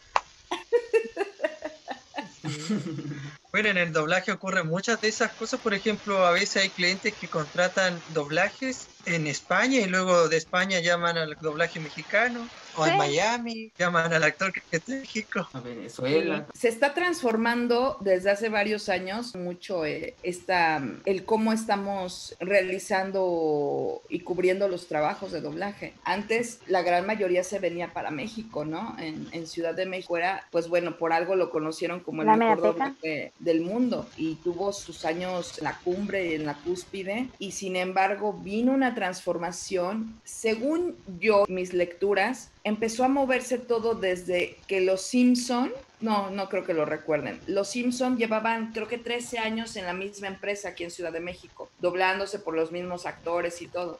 Bueno, en el doblaje ocurren muchas de esas cosas. Por ejemplo, a veces hay clientes que contratan doblajes en España y luego de España llaman al doblaje mexicano, o ¿sí? En Miami llaman al actor que está en México. A Venezuela. Sí. Se está transformando desde hace varios años mucho eh, esta, el cómo estamos realizando y cubriendo los trabajos de doblaje. Antes la gran mayoría se venía para México, ¿no? En, en Ciudad de México era, pues bueno, por algo lo conocieron como el la mejor Mediateca. doblaje del mundo y tuvo sus años en la cumbre, en la cúspide, y sin embargo vino una transformación. Según yo, mis lecturas, empezó a moverse todo desde que los Simpson, no, no creo que lo recuerden, los Simpson llevaban creo que trece años en la misma empresa aquí en Ciudad de México, doblándose por los mismos actores y todo.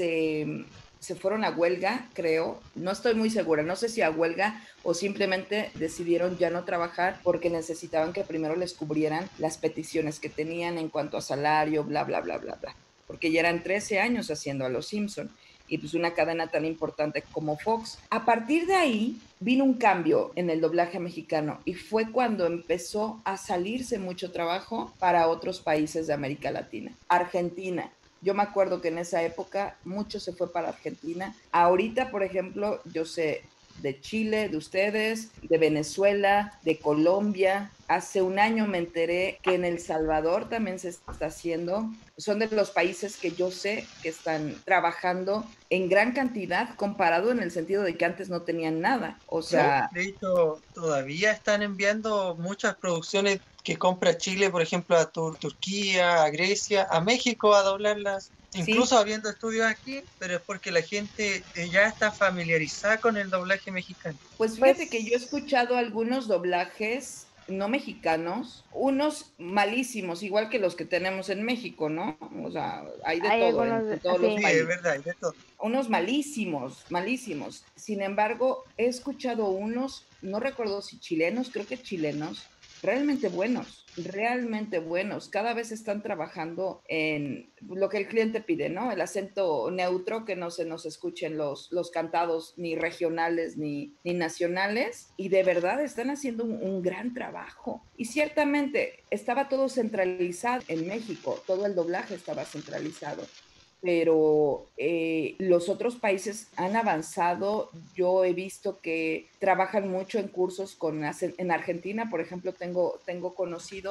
Se, se fueron a huelga, creo, no estoy muy segura, no sé si a huelga o simplemente decidieron ya no trabajar porque necesitaban que primero les cubrieran las peticiones que tenían en cuanto a salario, bla, bla, bla, bla, bla, porque ya eran trece años haciendo a los Simpson. Y pues una cadena tan importante como Fox. A partir de ahí vino un cambio en el doblaje mexicano y fue cuando empezó a salirse mucho trabajo para otros países de América Latina. Argentina. Yo me acuerdo que en esa época mucho se fue para Argentina. Ahorita, por ejemplo, yo sé de Chile, de ustedes, de Venezuela, de Colombia. Hace un año me enteré que en El Salvador también se está haciendo. Son de los países que yo sé que están trabajando en gran cantidad comparado en el sentido de que antes no tenían nada. O sea, de hecho, todavía están enviando muchas producciones que compra Chile, por ejemplo, a Tur Turquía, a Grecia, a México a doblarlas. Incluso sí. Habiendo estudios aquí, pero es porque la gente ya está familiarizada con el doblaje mexicano. Pues fíjate que yo he escuchado algunos doblajes no mexicanos, unos malísimos, igual que los que tenemos en México, ¿no? O sea, hay de hay todo, en, en todos sí. los países. Sí, es verdad, hay de todo. Unos malísimos, malísimos. Sin embargo, he escuchado unos, no recuerdo si chilenos, creo que chilenos, realmente buenos, realmente buenos. Cada vez están trabajando en lo que el cliente pide, ¿no? El acento neutro, que no se nos escuchen los, los cantados ni regionales ni, ni nacionales. Y de verdad están haciendo un, un gran trabajo. Y ciertamente estaba todo centralizado en México, todo el doblaje estaba centralizado. Pero eh, los otros países han avanzado. Yo he visto que trabajan mucho en cursos con, en Argentina, por ejemplo, tengo, tengo conocidos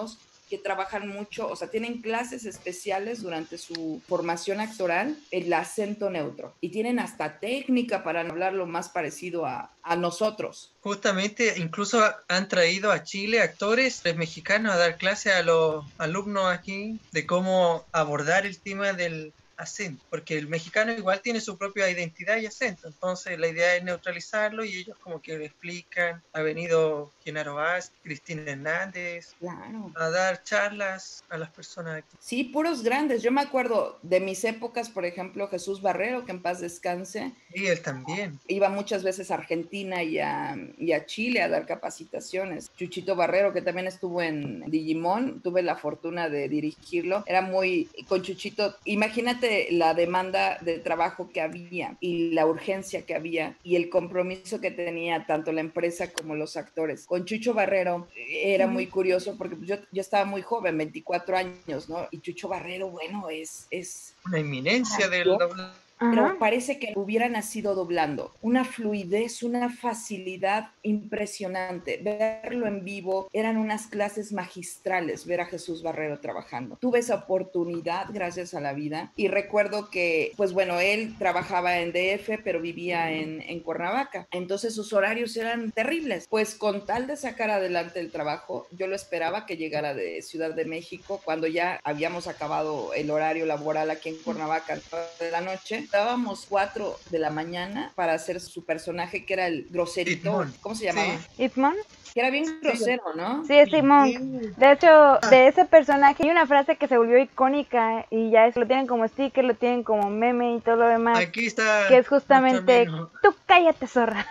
que trabajan mucho, o sea, tienen clases especiales durante su formación actoral, el acento neutro. Y tienen hasta técnica para hablar lo más parecido a, a nosotros. Justamente, incluso han traído a Chile actores mexicanos a dar clases a los alumnos aquí de cómo abordar el tema del acento, porque el mexicano igual tiene su propia identidad y acento, entonces la idea es neutralizarlo y ellos como que le explican. Ha venido Genaro Vaz, Cristina Hernández, claro, a dar charlas a las personas aquí. Sí, puros grandes. Yo me acuerdo de mis épocas, por ejemplo, Jesús Barrero, que en paz descanse. Y él también. Iba muchas veces a Argentina y a, y a Chile a dar capacitaciones. Chuchito Barrero, que también estuvo en Digimon, tuve la fortuna de dirigirlo. Era muy, con Chuchito, imagínate la demanda de trabajo que había y la urgencia que había y el compromiso que tenía tanto la empresa como los actores. Con Chucho Barrero era muy curioso porque yo, yo estaba muy joven, veinticuatro años, ¿no? Y Chucho Barrero, bueno, es... es una eminencia del doblaje. Pero Ajá. parece que hubiera nacido doblando. Una fluidez, una facilidad impresionante. Verlo en vivo, eran unas clases magistrales, ver a Jesús Barrero trabajando. Tuve esa oportunidad gracias a la vida y recuerdo que, pues bueno, él trabajaba en D F, pero vivía en, en Cuernavaca. Entonces sus horarios eran terribles. Pues con tal de sacar adelante el trabajo, yo lo esperaba que llegara de Ciudad de México cuando ya habíamos acabado el horario laboral aquí en Cuernavaca de la noche. Estábamos cuatro de la mañana para hacer su personaje que era el groserito. Simón. ¿Cómo se llamaba? Sí. ¿Itmon? Que era bien grosero, ¿no? Sí, es Simón. De hecho, de ese personaje hay una frase que se volvió icónica y ya es, lo tienen como sticker, lo tienen como meme y todo lo demás. Aquí está. Que es justamente, nuestro amigo. tú cállate, zorra.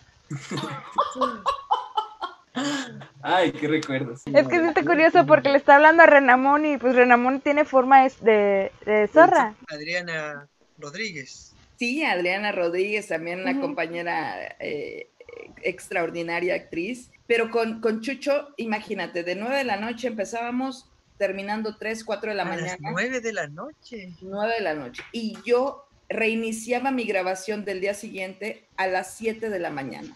Ay, qué recuerdos. Es que sí está curioso porque le está hablando a Renamón y pues Renamón tiene forma es- de, de zorra. Adriana Rodríguez. Sí, Adriana Rodríguez, también una Ujú. compañera eh, extraordinaria actriz. Pero con, con Chucho, imagínate, de nueve de la noche empezábamos, terminando tres, cuatro de la A las mañana. nueve de la noche. nueve de la noche. Y yo reiniciaba mi grabación del día siguiente a las siete de la mañana.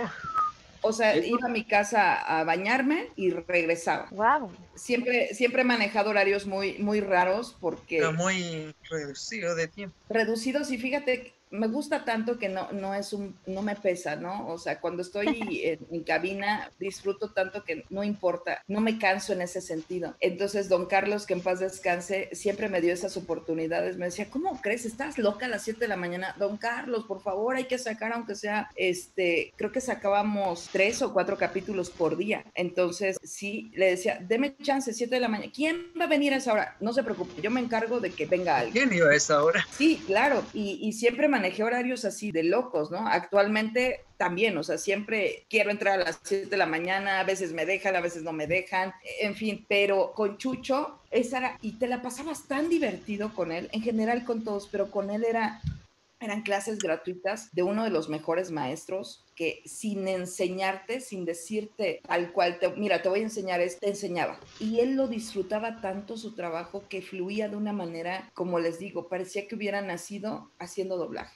O sea, Eso- iba a mi casa a bañarme y regresaba. Wow. Siempre, siempre he manejado horarios muy, muy raros porque Pero muy reducido de tiempo. reducidos y fíjate, me gusta tanto que no, no es un, no me pesa, ¿no? O sea, cuando estoy en, en cabina disfruto tanto que no importa, no me canso en ese sentido. Entonces, don Carlos, que en paz descanse, siempre me dio esas oportunidades. Me decía, ¿cómo crees? ¿Estás loca a las siete de la mañana? Don Carlos, por favor, hay que sacar, aunque sea, este, creo que sacábamos tres o cuatro capítulos por día. Entonces, sí, le decía, deme chance, siete de la mañana. ¿Quién va a venir a esa hora? No se preocupe, yo me encargo de que venga alguien. ¿Quién iba a esa hora? Sí, claro, y, y siempre manejé horarios así de locos, ¿no? Actualmente también, o sea, siempre quiero entrar a las siete de la mañana, a veces me dejan, a veces no me dejan, en fin, pero con Chucho, esa era, y te la pasabas tan divertido con él, en general con todos, pero con él era... Eran clases gratuitas de uno de los mejores maestros que sin enseñarte, sin decirte tal cual, te, mira, te voy a enseñar esto, te enseñaba. Y él lo disfrutaba tanto su trabajo que fluía de una manera, como les digo, parecía que hubiera nacido haciendo doblaje.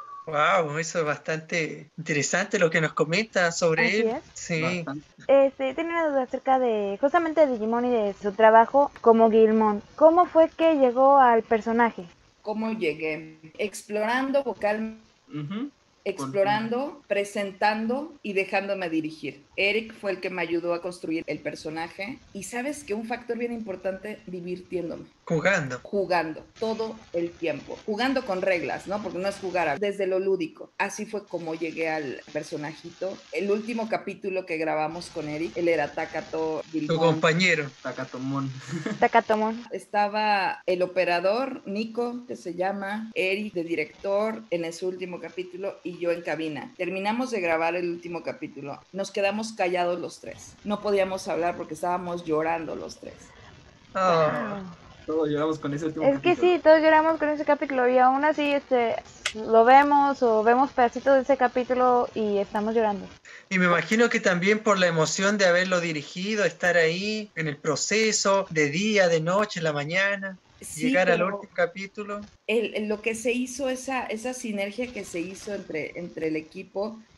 Wow, eso es bastante interesante lo que nos comenta sobre Así él. es. Sí. Bastante. Este, tenía una duda acerca de justamente de Digimon y de su trabajo como Guilmon. ¿Cómo fue que llegó al personaje? ¿Cómo llegué? Explorando vocalmente. Ujú. Explorando, presentando y dejándome dirigir. Eric fue el que me ayudó a construir el personaje y sabes que un factor bien importante, divirtiéndome, Jugando. jugando todo el tiempo, jugando con reglas, ¿no? Porque no es jugar desde lo lúdico. Así fue como llegué al personajito. El último capítulo que grabamos con Eric, él era Takato Tu Gilmón. compañero. Tacatomón. Takatomon. Estaba el operador, Nico, que se llama, Eric de director en ese último capítulo y yo en cabina. Terminamos de grabar el último capítulo. Nos quedamos callados los tres. No podíamos hablar porque estábamos llorando los tres. Oh, Todos lloramos con ese último Es que capítulo. sí, todos lloramos con ese capítulo y aún así este lo vemos o vemos pedacitos de ese capítulo y estamos llorando. y me imagino que también por la emoción de haberlo dirigido, estar ahí en el proceso, de día, de noche, en la mañana, Sí, llegar al pero último capítulo. el- el- lo que se hizo, esa, esa sinergia que se hizo entre, entre el equipo,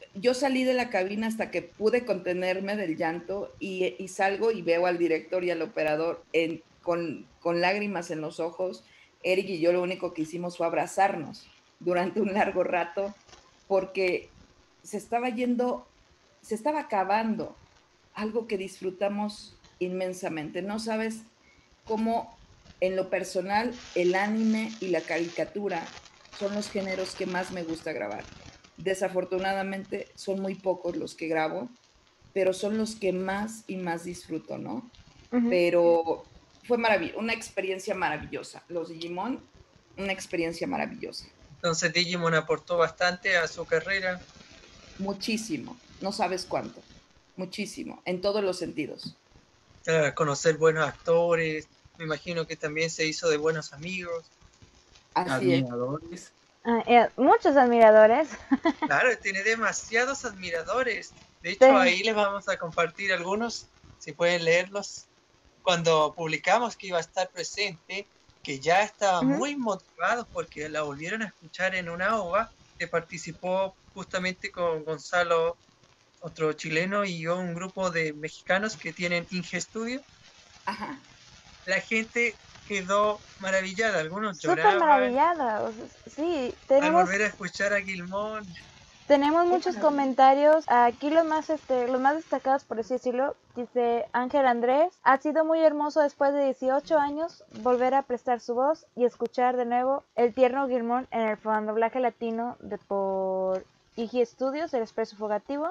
yo salí de la cabina hasta que pude contenerme del llanto y, y salgo y veo al director y al operador en, con, con lágrimas en los ojos. Eric y yo lo único que hicimos fue abrazarnos durante un largo rato porque se estaba yendo, se estaba acabando algo que disfrutamos inmensamente. No sabes cómo en lo personal el anime y la caricatura son los géneros que más me gusta grabar. Desafortunadamente son muy pocos los que grabo, pero son los que más y más disfruto, ¿no? Uh-huh. Pero fue maravilloso, una experiencia maravillosa. Los Digimon, una experiencia maravillosa. Entonces Digimon aportó bastante a su carrera. Muchísimo, no sabes cuánto, muchísimo, en todos los sentidos. Claro, conocer buenos actores, me imagino que también se hizo de buenos amigos. Así admiradores. Es. Ah, eh, muchos admiradores. Claro, tiene demasiados admiradores. De hecho, sí. Ahí les vamos a compartir algunos, si pueden leerlos. Cuando publicamos que iba a estar presente, que ya estaba uh-huh. muy motivado porque la volvieron a escuchar en una O V A, que participó justamente con Gonzalo, otro chileno, y yo, un grupo de mexicanos que tienen Inge Studio. Ajá. La gente quedó maravillada, algunos lloraban. Súper maravillada, o sea, sí. Tenemos, al volver a escuchar a Guilmón. Tenemos muchos comentarios, aquí los más, este, los más destacados, por así decirlo, dice Ángel Andrés: ha sido muy hermoso después de dieciocho años volver a prestar su voz y escuchar de nuevo el tierno Guilmón en el doblaje latino de por Igi Studios, el Expreso Fugativo.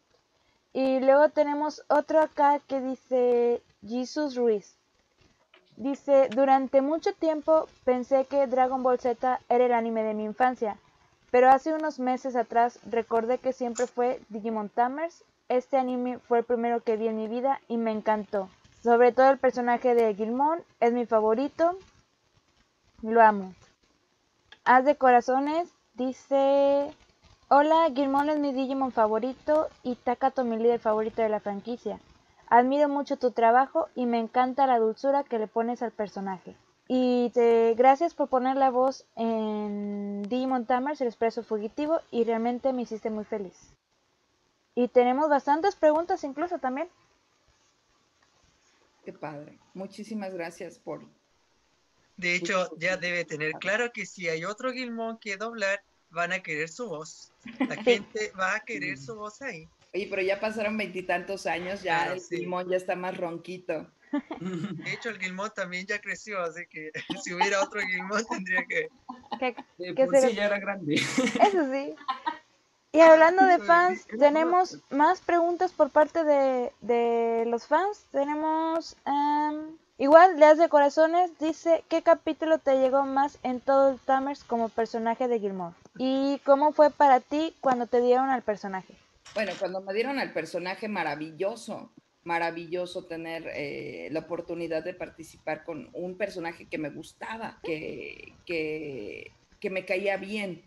Y luego tenemos otro acá que dice Jesus Ruiz. Dice: durante mucho tiempo pensé que Dragon Ball Z era el anime de mi infancia, pero hace unos meses atrás recordé que siempre fue Digimon Tamers. Este anime fue el primero que vi en mi vida y me encantó. Sobre todo el personaje de Guilmón es mi favorito. Lo amo. Haz de Corazones dice: hola, Guilmón es mi Digimon favorito y Takato mi líder favorito de la franquicia. Admiro mucho tu trabajo y me encanta la dulzura que le pones al personaje. Y te, gracias por poner la voz en Digimon Tamers, el Expreso Fugitivo, y realmente me hiciste muy feliz. Y tenemos bastantes preguntas incluso también. Qué padre. Muchísimas gracias por... De hecho, ya debe tener claro que si hay otro Guilmón que doblar, van a querer su voz. La gente va a querer su voz ahí. Oye, pero ya pasaron veintitantos años, ya claro, el sí. Guilmón ya está más ronquito. De hecho, el Guilmón también ya creció, así que si hubiera otro Guilmón tendría que... ¿Qué, eh, que pues sí, ya era grande. Eso sí. Y hablando de fans, tenemos más preguntas por parte de, de los fans. Tenemos... Um, igual, Leas de Corazones dice: ¿qué capítulo te llegó más en todo el Tamers como personaje de Guilmón? ¿Y cómo fue para ti cuando te dieron al personaje? Bueno, cuando me dieron al personaje, maravilloso, maravilloso tener eh, la oportunidad de participar con un personaje que me gustaba, que, que, que me caía bien.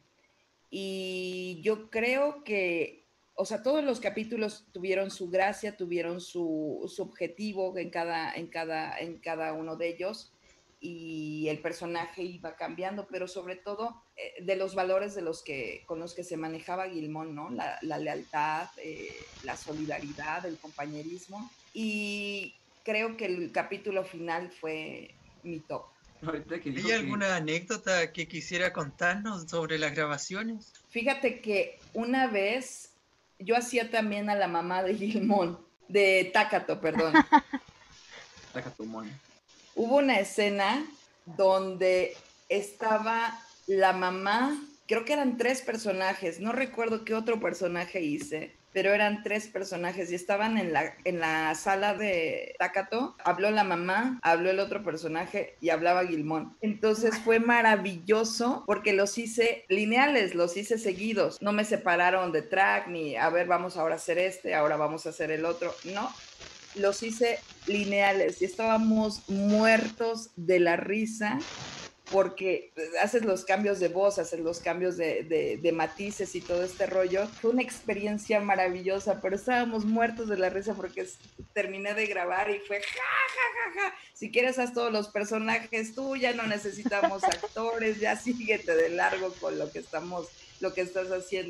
Y yo creo que, o sea, todos los capítulos tuvieron su gracia, tuvieron su, su objetivo en cada, en, cada, en cada uno de ellos. Y el personaje iba cambiando, pero sobre todo eh, de los valores de los que, con los que se manejaba Guilmón, ¿no? La, la lealtad, eh, la solidaridad, el compañerismo. Y creo que el capítulo final fue mi top. ¿Hay alguna que... anécdota que quisiera contarnos sobre las grabaciones? Fíjate que una vez yo hacía también a la mamá de Guilmón, de Takato, perdón. Takato Mon. Hubo una escena donde estaba la mamá, creo que eran tres personajes, no recuerdo qué otro personaje hice, pero eran tres personajes y estaban en la, en la sala de Takato. Habló la mamá, habló el otro personaje y hablaba Guilmón. Entonces fue maravilloso porque los hice lineales, los hice seguidos. No me separaron de track ni, a ver, vamos ahora a hacer este, ahora vamos a hacer el otro. No. Los hice lineales y estábamos muertos de la risa porque haces los cambios de voz, haces los cambios de, de, de matices y todo este rollo. Fue una experiencia maravillosa, pero estábamos muertos de la risa porque terminé de grabar y fue ja, ja, ja, ja. Si quieres haz todos los personajes tú, ya no necesitamos actores, ya síguete de largo con lo que estamos, lo que estás haciendo.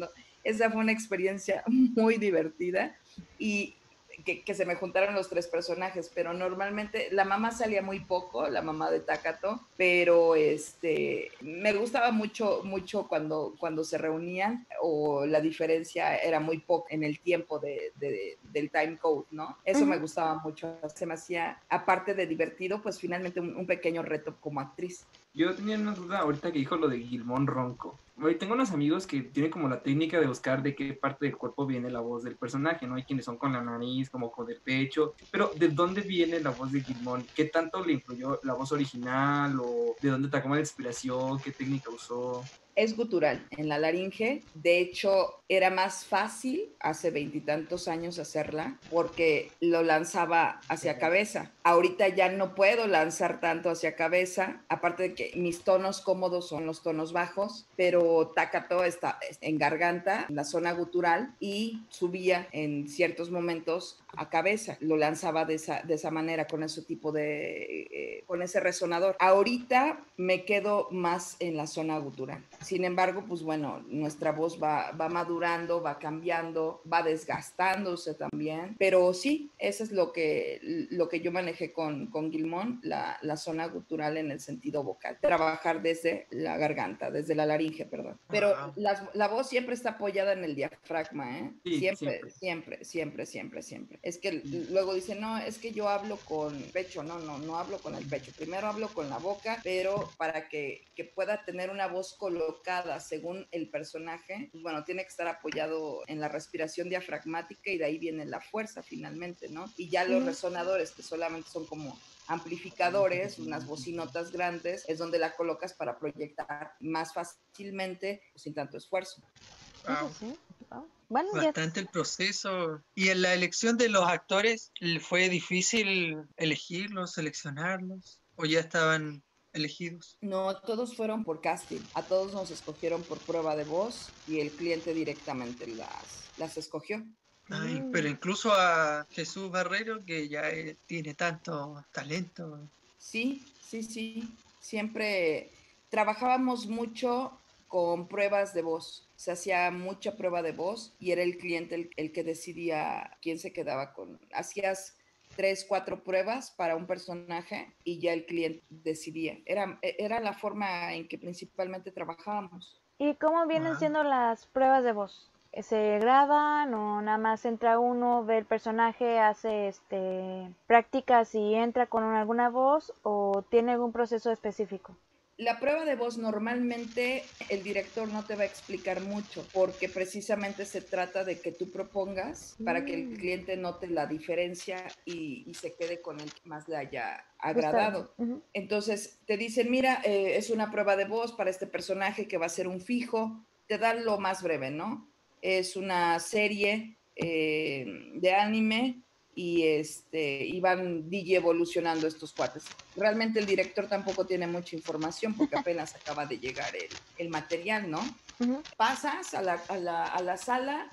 esa fue una experiencia muy divertida y que, que se me juntaron los tres personajes, pero normalmente la mamá salía muy poco, la mamá de Takato, pero este, me gustaba mucho, mucho cuando, cuando se reunían, o la diferencia era muy poco en el tiempo de, de, del time code, ¿no? Eso uh-huh. me gustaba mucho, se me hacía, aparte de divertido, pues finalmente un, un pequeño reto como actriz. Yo tenía una duda ahorita que dijo lo de Guilmón Ronco. Hoy tengo unos amigos que tienen como la técnica de buscar de qué parte del cuerpo viene la voz del personaje, ¿no? Hay quienes son con la nariz, como con el pecho, pero ¿de dónde viene la voz de Guilmón? ¿Qué tanto le influyó la voz original o de dónde sacó la inspiración? ¿Qué técnica usó? Es gutural en la laringe. De hecho, era más fácil hace veintitantos años hacerla porque lo lanzaba hacia cabeza. Ahorita ya no puedo lanzar tanto hacia cabeza, aparte de que mis tonos cómodos son los tonos bajos, pero Takato está en garganta, en la zona gutural, y subía en ciertos momentos a cabeza. Lo lanzaba de esa, de esa manera, con ese tipo de, eh, con ese resonador. Ahorita me quedo más en la zona gutural. Sin embargo, pues bueno, nuestra voz va, va madurando, va cambiando, va desgastándose también, pero sí, eso es lo que, lo que yo manejé con, con Guilmón, la, la zona gutural en el sentido vocal, trabajar desde la garganta, desde la laringe, perdón. Pero uh-huh. la, la voz siempre está apoyada en el diafragma, ¿eh? Sí, siempre, siempre, siempre, siempre, siempre. Es que sí. Luego dicen, no, es que yo hablo con pecho, no, no, no hablo con el pecho, primero hablo con la boca, pero para que, que pueda tener una voz colocada según el personaje, pues bueno, tiene que estar apoyado en la respiración diafragmática y de ahí viene la fuerza finalmente, ¿no? Y ya los uh-huh. resonadores, que solamente son como amplificadores, unas bocinotas grandes, es donde la colocas para proyectar más fácilmente, pues, sin tanto esfuerzo. Wow. Sí, wow. Bueno, bastante ya... el proceso. Y en la elección de los actores, ¿fue difícil elegirlos, seleccionarlos? ¿O ya estaban elegidos? No, todos fueron por casting. A todos nos escogieron por prueba de voz y el cliente directamente las, las escogió. Ay, mm. Pero incluso a Jesús Barrero, que ya eh, tiene tanto talento. Sí, sí, sí. Siempre trabajábamos mucho con pruebas de voz. Se hacía mucha prueba de voz y era el cliente el, el que decidía quién se quedaba con... Hacías tres, cuatro pruebas para un personaje y ya el cliente decidía. Era, era la forma en que principalmente trabajábamos. ¿Y cómo vienen wow. siendo las pruebas de voz? ¿Se graban o nada más entra uno, ve el personaje, hace este prácticas y entra con alguna voz, o tiene algún proceso específico? La prueba de voz normalmente el director no te va a explicar mucho porque precisamente se trata de que tú propongas mm. para que el cliente note la diferencia y, y se quede con el que más le haya agradado. Uh-huh. Entonces te dicen, mira, eh, es una prueba de voz para este personaje que va a ser un fijo, te dan lo más breve, ¿no? Es una serie eh, de anime y este iban D J evolucionando estos cuates. Realmente el director tampoco tiene mucha información porque apenas acaba de llegar el, el material, ¿no? Uh-huh. Pasas a la, a, la, a la sala,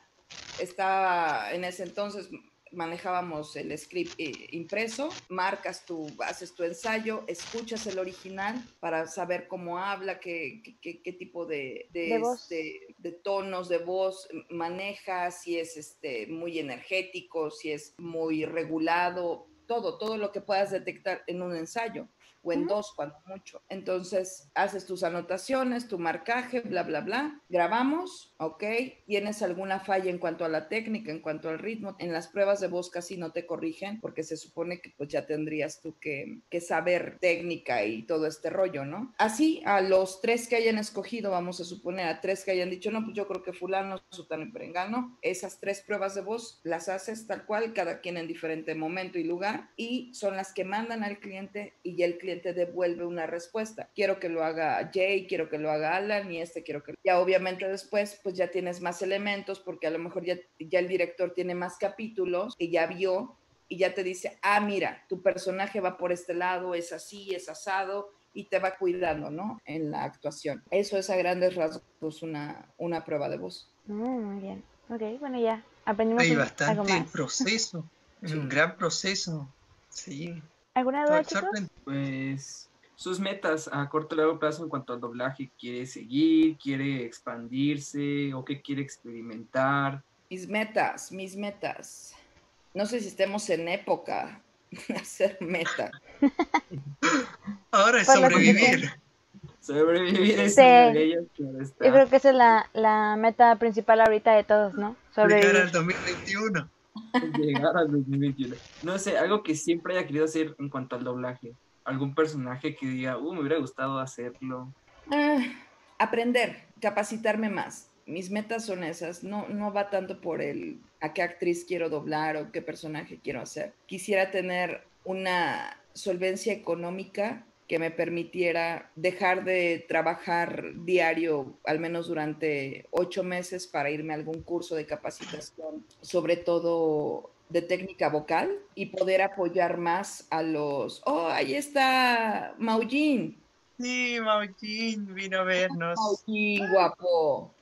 está en ese entonces manejábamos el script impreso, marcas tu, haces tu ensayo, escuchas el original para saber cómo habla, qué, qué, qué tipo de, de, de, este, de tonos de voz maneja, si es este, muy energético, si es muy regulado, todo, todo lo que puedas detectar en un ensayo. O en uh-huh. dos, cuando mucho. Entonces, haces tus anotaciones, tu marcaje, bla, bla, bla. Grabamos, ok. ¿Tienes alguna falla en cuanto a la técnica, en cuanto al ritmo? En las pruebas de voz casi no te corrigen porque se supone que pues ya tendrías tú que, que saber técnica y todo este rollo, ¿no? Así, a los tres que hayan escogido, vamos a suponer, a tres que hayan dicho, no, pues yo creo que fulano, sutano y perengano, esas tres pruebas de voz las haces tal cual, cada quien en diferente momento y lugar, y son las que mandan al cliente y ya el cliente te devuelve una respuesta. Quiero que lo haga Jay, quiero que lo haga Alan y este quiero que... Ya obviamente después pues ya tienes más elementos porque a lo mejor ya, ya el director tiene más capítulos que ya vio y ya te dice, ah, mira, tu personaje va por este lado, es así, es asado y te va cuidando, ¿no? En la actuación. Eso es a grandes rasgos una, una prueba de voz. Mm, muy bien. Ok, bueno, ya aprendimos Hay un, bastante algo más. proceso, sí. Un gran proceso, sí. ¿Alguna duda, chicos? Pues sus metas a corto y largo plazo en cuanto al doblaje. ¿Quiere seguir? ¿Quiere expandirse? ¿O qué quiere experimentar? Mis metas, mis metas. No sé si estemos en época de hacer meta. Ahora es Por lo que sobrevivir. Sobrevivir es Sí. una de ellas, claro está. Yo creo que esa es la, la meta principal ahorita de todos, ¿no? Llegar Sobrevivir. al dos mil veintiuno. Llegar al dos mil veintiuno. No sé, algo que siempre haya querido hacer en cuanto al doblaje. Algún personaje que diga, uh, me hubiera gustado hacerlo. Ah, aprender, capacitarme más. Mis metas son esas. No, no va tanto por el a qué actriz quiero doblar o qué personaje quiero hacer. Quisiera tener una solvencia económica que me permitiera dejar de trabajar diario, al menos durante ocho meses, para irme a algún curso de capacitación, sobre todo de técnica vocal, y poder apoyar más a los... ¡Oh, ahí está Maujin! Sí, Maujin vino a vernos. Maujin, guapo.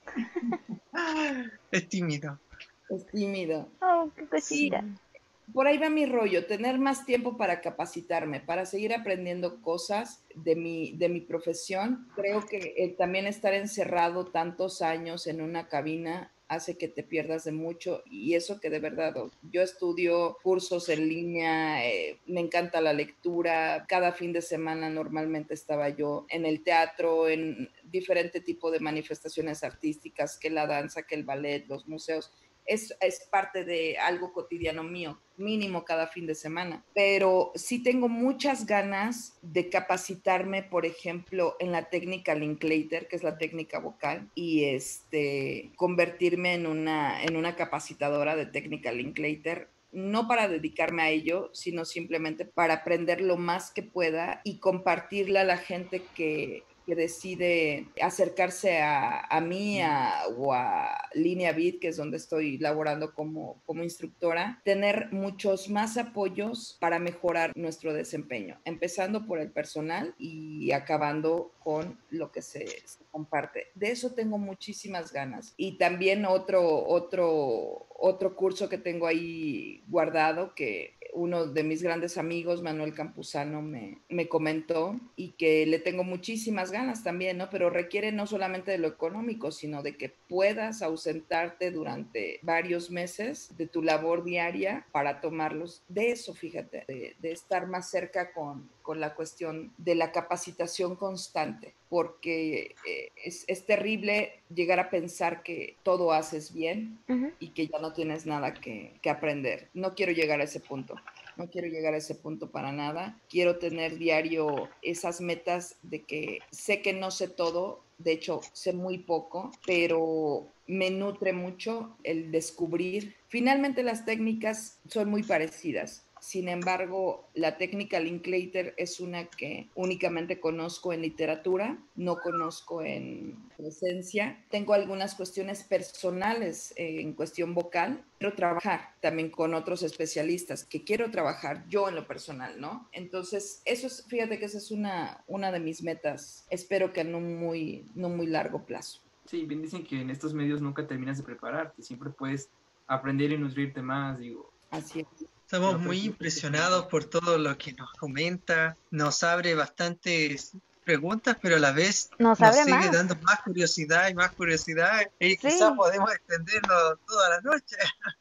Es tímido. Es tímido. Oh, qué Sí, cosita. por ahí va mi rollo, tener más tiempo para capacitarme, para seguir aprendiendo cosas de mi, de mi profesión. Creo que el también estar encerrado tantos años en una cabina hace que te pierdas de mucho, y eso que de verdad, yo estudio cursos en línea, eh, me encanta la lectura, cada fin de semana normalmente estaba yo en el teatro, en diferente tipo de manifestaciones artísticas, que la danza, que el ballet, los museos. Es, es parte de algo cotidiano mío, mínimo cada fin de semana. Pero sí tengo muchas ganas de capacitarme, por ejemplo, en la técnica Linklater, que es la técnica vocal, y este, convertirme en una, en una capacitadora de técnica Linklater, no para dedicarme a ello, sino simplemente para aprender lo más que pueda y compartirla a la gente que, que decide acercarse a, a mí a, o a Línea Beat, que es donde estoy laborando como, como instructora, tener muchos más apoyos para mejorar nuestro desempeño, empezando por el personal y acabando con lo que se, se comparte. De eso tengo muchísimas ganas. Y también otro, otro, otro curso que tengo ahí guardado, que uno de mis grandes amigos, Manuel Campuzano, me, me comentó, y que le tengo muchísimas ganas también, ¿no? Pero requiere no solamente de lo económico, sino de que puedas ausentarte durante varios meses de tu labor diaria para tomarlos. De eso, fíjate, de, de estar más cerca con, con la cuestión de la capacitación constante, porque eh, es, es terrible llegar a pensar que todo haces bien Ujú. y que ya no tienes nada que, que aprender. No quiero llegar a ese punto. No quiero llegar a ese punto para nada. Quiero tener diario esas metas de que sé que no sé todo, de hecho sé muy poco, pero me nutre mucho el descubrir. Finalmente las técnicas son muy parecidas. Sin embargo, la técnica Linklater es una que únicamente conozco en literatura, no conozco en presencia. Tengo algunas cuestiones personales eh, en cuestión vocal. Quiero trabajar también con otros especialistas que quiero trabajar yo en lo personal, ¿no? Entonces, eso es, fíjate que esa es una, una de mis metas. Espero que en un muy, no muy largo plazo. Sí, bien dicen que en estos medios nunca terminas de prepararte, siempre puedes aprender y nutrirte más, digo. Así es. Estamos No, muy pero- impresionados por todo lo que nos comenta, nos abre bastantes preguntas, pero a la vez Nos nos abre sigue más. dando más curiosidad y más curiosidad, y Sí. quizás podemos extendernos toda la noche.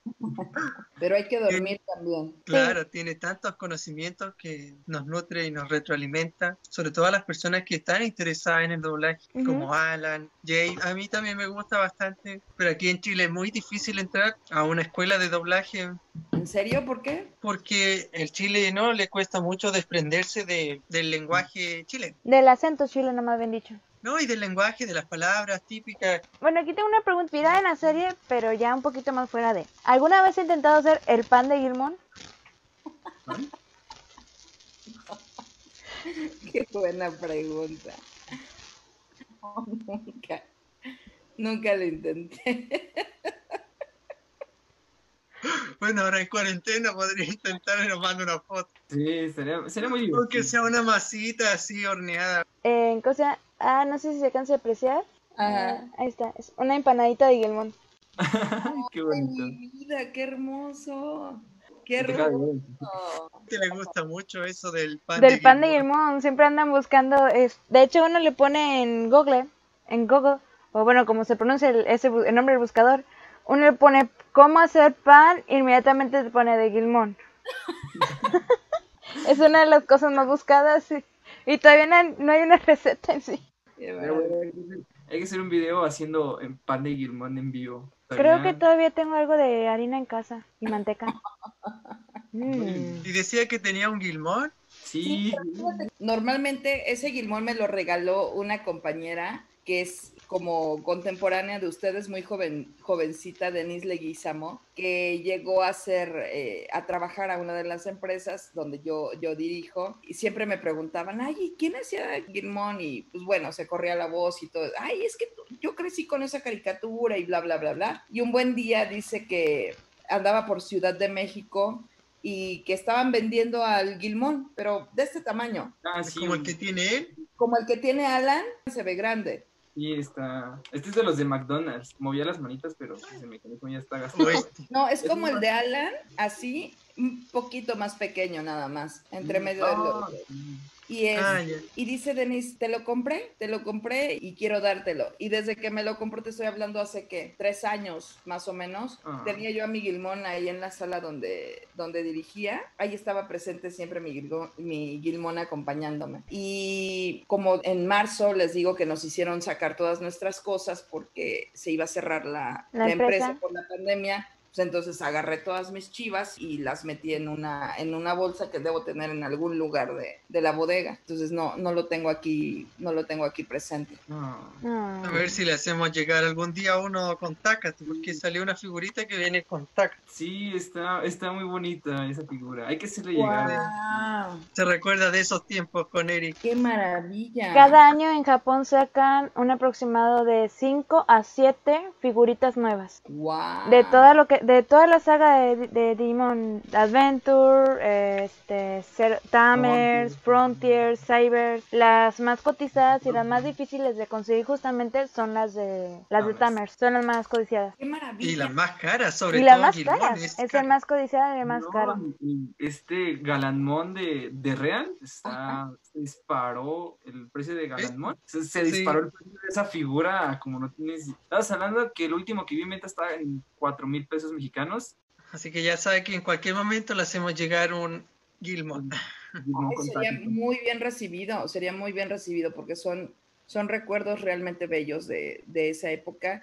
Pero hay que dormir también. Claro, tiene tantos conocimientos que nos nutre y nos retroalimenta, sobre todo a las personas que están interesadas en el doblaje, Ujú. como Alan, Jay. A mí también me gusta bastante, pero aquí en Chile es muy difícil entrar a una escuela de doblaje ¿En serio? ¿Por qué? porque el chileno le cuesta mucho desprenderse de, del lenguaje chileno, Del acento chileno, más bien dicho. ¿no? Y del lenguaje, de las palabras típicas. Bueno, aquí tengo una pregunta inspirada en la serie, pero ya un poquito más fuera de. ¿Alguna vez he intentado hacer el pan de Gilmón? ¿Vale? Qué buena pregunta. No, nunca, nunca lo intenté. Bueno, ahora en cuarentena podría intentar y nos manda una foto. Sí, sería, sería muy divertido. Aunque sea una masita así horneada. Eh, cosa, ah, no sé si se alcanza a apreciar. Ajá. Ah, ahí está, es una empanadita de Gilmón. Qué bonito. Ay, mi vida, qué hermoso. ¡Qué Te acaba de ver. hermoso! Que le gusta mucho eso del pan Del de pan de Gilmón. Gilmón, siempre andan buscando, es, de hecho uno le pone en Google, en Google, o bueno, como se pronuncia el, ese, bu- el nombre del buscador, uno le pone cómo hacer pan, inmediatamente te pone de Gilmón. Es una de las cosas más buscadas y, y todavía no, no hay una receta en sí. Qué Pero, güey, maravilla. hay que hacer un video haciendo en pan de Gilmón en vivo. Creo que Estaría- todavía tengo algo de harina en casa y manteca. Mm. Y decía que tenía un Gilmón. Sí, Normalmente ese Gilmón me lo regaló una compañera que es como contemporánea de ustedes, muy joven, jovencita, Denise Leguizamo, que llegó a ser, eh, a trabajar a una de las empresas donde yo, yo dirijo, y siempre me preguntaban, ay, ¿y quién hacía Gilmón? Y pues bueno, se corría la voz y todo, ay, es que tú- yo crecí con esa caricatura y bla, bla, bla, bla. Y un buen día dice que andaba por Ciudad de México y que estaban vendiendo al Gilmón, pero de este tamaño, ah, Es sí, como el un- que tiene él. como el que tiene Alan, se ve grande. sí, está. Este es de los de McDonald's. Movía las manitas, pero ese mecanismo ya está gastado. O este. No, es Es como un- el de Alan, así, un poquito más pequeño nada más, entre medio de los Ah, dos. sí. Y, es, Ah, ya. y dice Denise, te lo compré, te lo compré y quiero dártelo. Y desde que me lo compró, te estoy hablando hace, ¿qué? Tres años, más o menos. Ah. Tenía yo a mi Gilmón ahí en la sala donde, donde dirigía. Ahí estaba presente siempre mi, Gilgo- mi Gilmón acompañándome. Y como en marzo les digo que nos hicieron sacar todas nuestras cosas porque se iba a cerrar la, La la empresa empresa. por la pandemia. Pues entonces agarré todas mis chivas y las metí en una, en una bolsa que debo tener en algún lugar de, de la bodega. Entonces no, no lo tengo aquí, no lo tengo aquí presente. Ah. Ah. A ver si le hacemos llegar algún día uno con Tácate, porque salió una figurita que viene con Tácate. Sí, está, está muy bonita esa figura. Hay que hacerle llegar. ¡Wow! Se recuerda de esos tiempos con Eric. ¡Qué maravilla! Cada año en Japón sacan un aproximado de cinco a siete figuritas nuevas. ¡Wow! De toda lo que, de toda la saga de, de Digimon Adventure, este, Zer- Tamers, Frontier, Cybers, las más cotizadas y las más difíciles de conseguir justamente son las de las de Tamers. Tamers, son las más codiciadas. ¡Qué maravilla! Y las más caras, sobre Y las todo más Gilmón caras, es es el caro. más codiciado y el más No, caro. y este Galanmón de, de Real está, se disparó el precio de Galanmón. Se, se Sí. disparó el precio de esa figura, como no tienes. Estabas hablando que el último que vi en venta estaba en cuatro mil pesos mexicanos. Así que ya sabe que en cualquier momento le hacemos llegar un Gilmón. Gilmón Ay, con sería Tácito. muy bien recibido, sería muy bien recibido porque son, son recuerdos realmente bellos de, de esa época.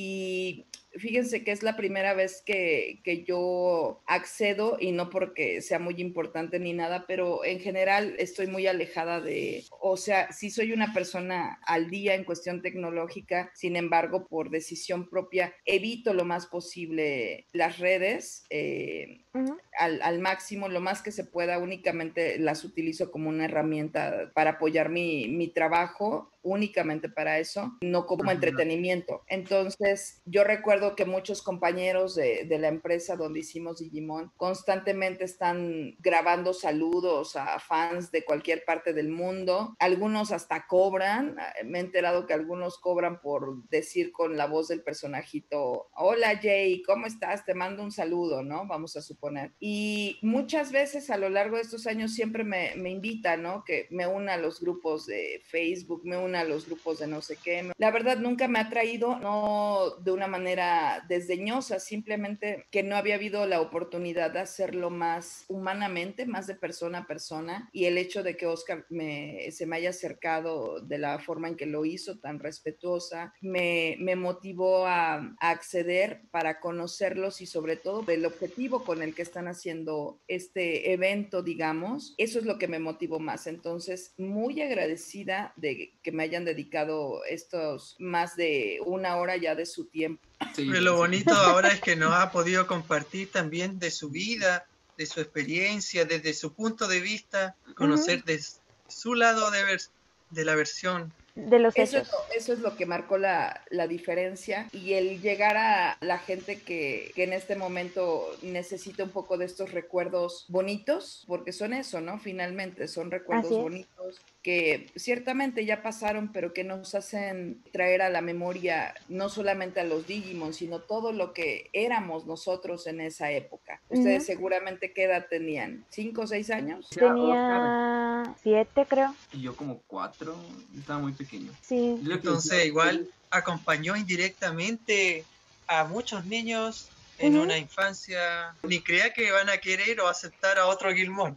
Y fíjense que es la primera vez que, que yo accedo, y no porque sea muy importante ni nada, pero en general estoy muy alejada de, o sea, sí soy una persona al día en cuestión tecnológica, sin embargo, por decisión propia, evito lo más posible las redes. Eh, Ujú. Al, al máximo, lo más que se pueda, únicamente las utilizo como una herramienta para apoyar mi, mi trabajo, únicamente para eso, no como Ajá. entretenimiento. Entonces, yo recuerdo que muchos compañeros de, de la empresa donde hicimos Digimon constantemente están grabando saludos a fans de cualquier parte del mundo. Algunos hasta cobran. Me he enterado que algunos cobran por decir con la voz del personajito, hola Jay, ¿cómo estás? Te mando un saludo, ¿no? Vamos a suponer. Y muchas veces a lo largo de estos años siempre me, me invitan, ¿no? Que me una a los grupos de Facebook, me una a los grupos de no sé qué. La verdad nunca me ha traído, no de una manera desdeñosa, simplemente que no había habido la oportunidad de hacerlo más humanamente, más de persona a persona. Y el hecho de que Oscar me, se me haya acercado de la forma en que lo hizo, tan respetuosa, me, me motivó a, a acceder para conocerlos y sobre todo el objetivo con el que están haciendo este evento, digamos. Eso es lo que me motivó más. Entonces, muy agradecida de que me hayan dedicado estos más de una hora ya de su tiempo. Sí, Pero lo sí. bonito ahora es que nos ha podido compartir también de su vida, de su experiencia, desde su punto de vista, conocer Ujú. de su lado de, ver, de la versión. De los Eso hechos. es, lo, eso es lo que marcó la, la diferencia, y el llegar a la gente que, que en este momento necesita un poco de estos recuerdos bonitos, porque son eso, ¿no? Finalmente son recuerdos Así es. bonitos, que ciertamente ya pasaron, pero que nos hacen traer a la memoria no solamente a los Digimon, sino todo lo que éramos nosotros en esa época. Ustedes uh-huh. seguramente, ¿qué edad tenían? ¿Cinco o seis años? Tenía siete, creo. Y yo como cuatro, estaba muy pequeño. Sí. Entonces igual acompañó indirectamente a muchos niños en uh-huh. una infancia. Ni crea que van a querer o aceptar a otro Guilmón.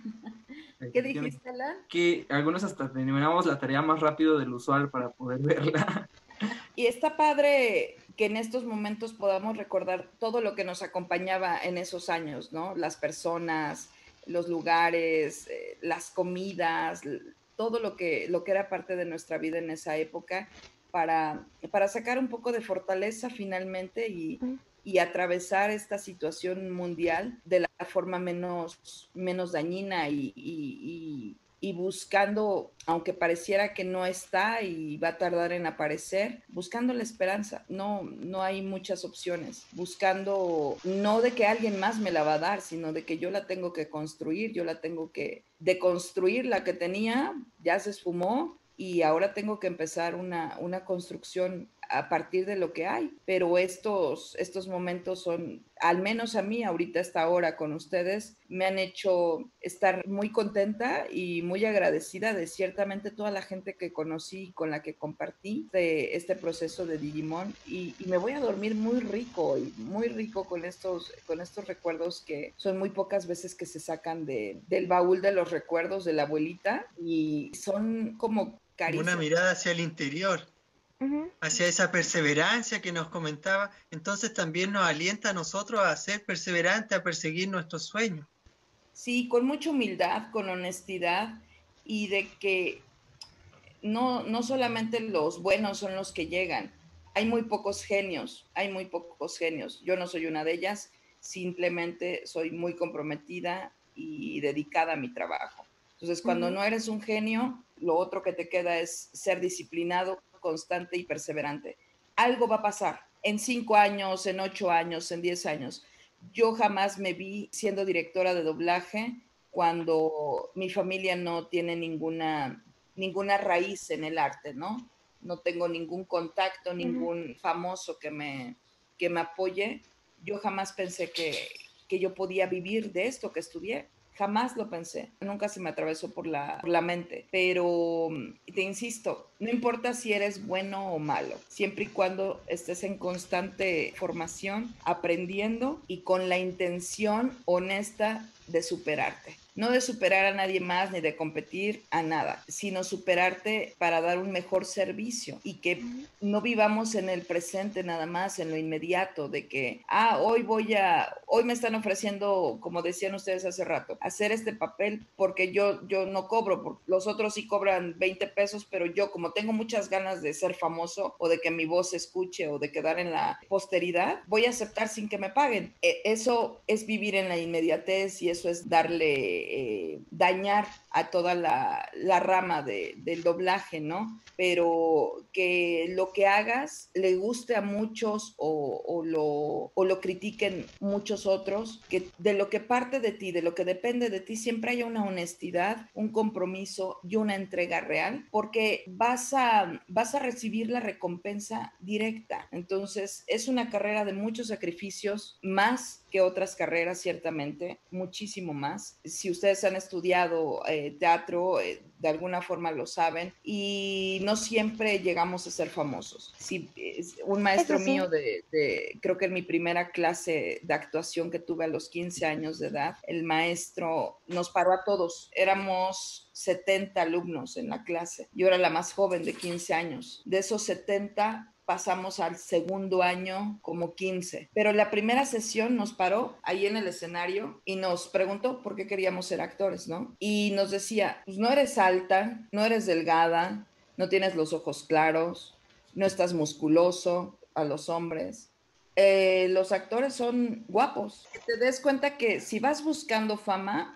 ¿Qué dijiste, Alan? Que algunos hasta terminamos la tarea más rápido del usual para poder verla. Y está padre que en estos momentos podamos recordar todo lo que nos acompañaba en esos años, ¿no? Las personas, los lugares, eh, las comidas, todo lo que, lo que era parte de nuestra vida en esa época para, para sacar un poco de fortaleza finalmente y... Mm. y atravesar esta situación mundial de la forma menos, menos dañina y, y, y, y buscando, aunque pareciera que no está y va a tardar en aparecer, buscando la esperanza. No, no hay muchas opciones. Buscando, no de que alguien más me la va a dar, sino de que yo la tengo que construir, yo la tengo que deconstruir. La que tenía ya se esfumó y ahora tengo que empezar una, una construcción a partir de lo que hay, pero estos, estos momentos son, al menos a mí, ahorita a esta hora con ustedes, me han hecho estar muy contenta y muy agradecida de ciertamente toda la gente que conocí, con la que compartí de este proceso de Digimon, y, y me voy a dormir muy rico, y muy rico con estos, con estos recuerdos que son muy pocas veces que se sacan de, del baúl de los recuerdos de la abuelita, y son como caricias. Una mirada hacia el interior. Hacia esa perseverancia que nos comentaba, entonces también nos alienta a nosotros a ser perseverantes, a perseguir nuestros sueños. Sí, con mucha humildad, con honestidad y de que no, no solamente los buenos son los que llegan, hay muy pocos genios, hay muy pocos genios. Yo no soy una de ellas, simplemente soy muy comprometida y dedicada a mi trabajo. Entonces, cuando uh-huh. no eres un genio, lo otro que te queda es ser disciplinado, constante y perseverante. Algo va a pasar en cinco años, en ocho años, en diez años. Yo jamás me vi siendo directora de doblaje cuando mi familia no tiene ninguna, ninguna raíz en el arte, ¿no? No tengo ningún contacto, ningún uh-huh. famoso que me, que me apoye. Yo jamás pensé que, que yo podía vivir de esto que estudié. Jamás lo pensé, nunca se me atravesó por la, por la mente, pero te insisto, no importa si eres bueno o malo, siempre y cuando estés en constante formación, aprendiendo y con la intención honesta de superarte. No de superar a nadie más ni de competir a nada, sino superarte para dar un mejor servicio y que no vivamos en el presente nada más, en lo inmediato, de que, ah, hoy voy a, hoy me están ofreciendo, como decían ustedes hace rato, hacer este papel porque yo, yo no cobro, porque los otros sí cobran veinte pesos, pero yo como tengo muchas ganas de ser famoso o de que mi voz se escuche o de quedar en la posteridad, voy a aceptar sin que me paguen. Eso es vivir en la inmediatez y eso es darle... Eh, dañar a toda la, la rama de, del doblaje, ¿no? Pero que lo que hagas le guste a muchos o, o, lo, o lo critiquen muchos otros, que de lo que parte de ti, de lo que depende de ti, siempre haya una honestidad, un compromiso y una entrega real, porque vas a, vas a recibir la recompensa directa. Entonces, es una carrera de muchos sacrificios, más que otras carreras, ciertamente, muchísimo más. Si ustedes han estudiado eh, teatro, eh, de alguna forma lo saben, y no siempre llegamos a ser famosos. Si, eh, un maestro sí. mío, de, de, creo que en mi primera clase de actuación que tuve a los quince años de edad, el maestro nos paró a todos. Éramos setenta alumnos en la clase. Yo era la más joven de quince años. De esos setenta, pasamos al segundo año como quince. Pero la primera sesión nos paró ahí en el escenario y nos preguntó por qué queríamos ser actores, ¿no? Y nos decía, pues no eres alta, no eres delgada, no tienes los ojos claros, no estás musculoso a los hombres. Eh, los actores son guapos. Que te des cuenta que si vas buscando fama...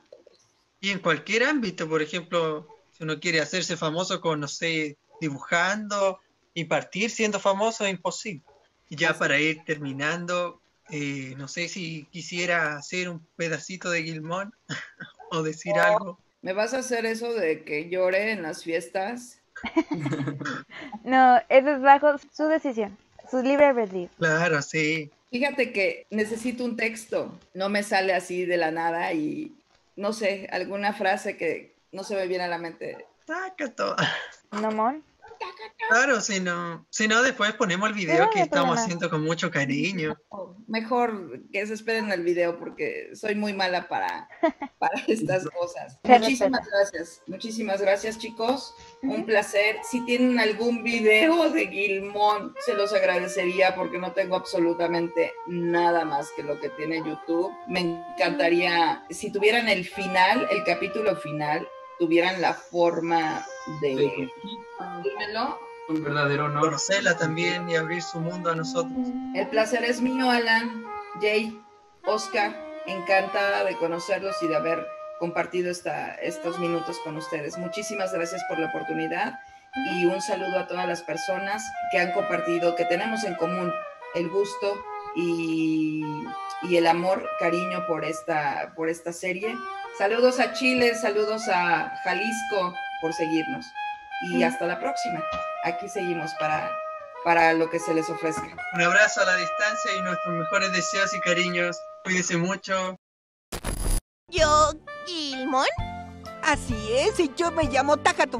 Y en cualquier ámbito, por ejemplo, si uno quiere hacerse famoso con, no sé, dibujando... Y partir siendo famoso es imposible. Y ya para ir terminando, eh, no sé si quisiera hacer un pedacito de Guilmón o decir oh, algo. ¿Me vas a hacer eso de que llore en las fiestas? No, eso es bajo su decisión, su libre albedrío. Claro, sí. Fíjate que necesito un texto, no me sale así de la nada y no sé, alguna frase que no se me viene a la mente. Takato. ¿No, Mon? Claro, si no, si no después ponemos el video No, que no hay estamos problema. haciendo con mucho cariño. Oh, mejor que se esperen el video porque soy muy mala para, para estas cosas. Se Muchísimas respeta. gracias, muchísimas gracias chicos, un Ujú. placer. Si tienen algún video de Gilmón, se los agradecería porque no tengo absolutamente nada más que lo que tiene YouTube. Me encantaría, si tuvieran el final, el capítulo final, tuvieran la forma de... Dímelo. Un verdadero honor. Conocerla también y abrir su mundo a nosotros. El placer es mío, Alan, Jay, Oscar, encantada de conocerlos y de haber compartido esta, estos minutos con ustedes. Muchísimas gracias por la oportunidad y un saludo a todas las personas que han compartido, que tenemos en común el gusto y, y el amor, cariño por esta, por esta serie. Saludos a Chile, saludos a Jalisco por seguirnos y hasta la próxima. Aquí seguimos para, para lo que se les ofrezca. Un abrazo a la distancia y nuestros mejores deseos y cariños. Cuídense mucho. ¿Yo, Gilmón? Así es, y yo me llamo Takato.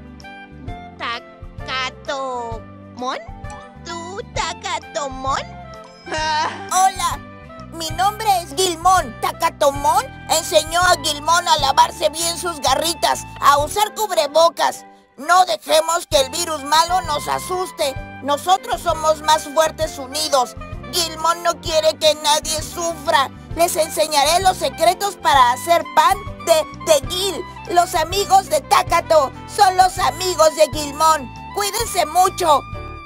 ¿Takatomon? ¿Tú, Takatomon? Ah, Hola, mi nombre es Gilmón. Takatomon enseñó a Gilmón a lavarse bien sus garritas, a usar cubrebocas. No dejemos que el virus malo nos asuste. Nosotros somos más fuertes unidos. Gilmón no quiere que nadie sufra. Les enseñaré los secretos para hacer pan de, de Gil. Los amigos de Takato son los amigos de Gilmón. Cuídense mucho.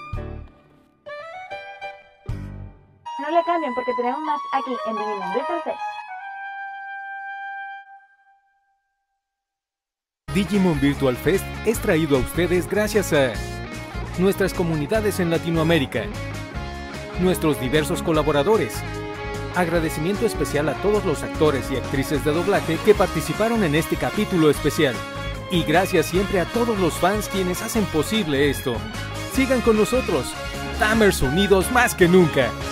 No le cambien porque tenemos más aquí en Digimon Virtual Fest. Digimon Virtual Fest es traído a ustedes gracias a nuestras comunidades en Latinoamérica, nuestros diversos colaboradores, agradecimiento especial a todos los actores y actrices de doblaje que participaron en este capítulo especial, y gracias siempre a todos los fans quienes hacen posible esto. Sigan con nosotros, Tamers unidos más que nunca.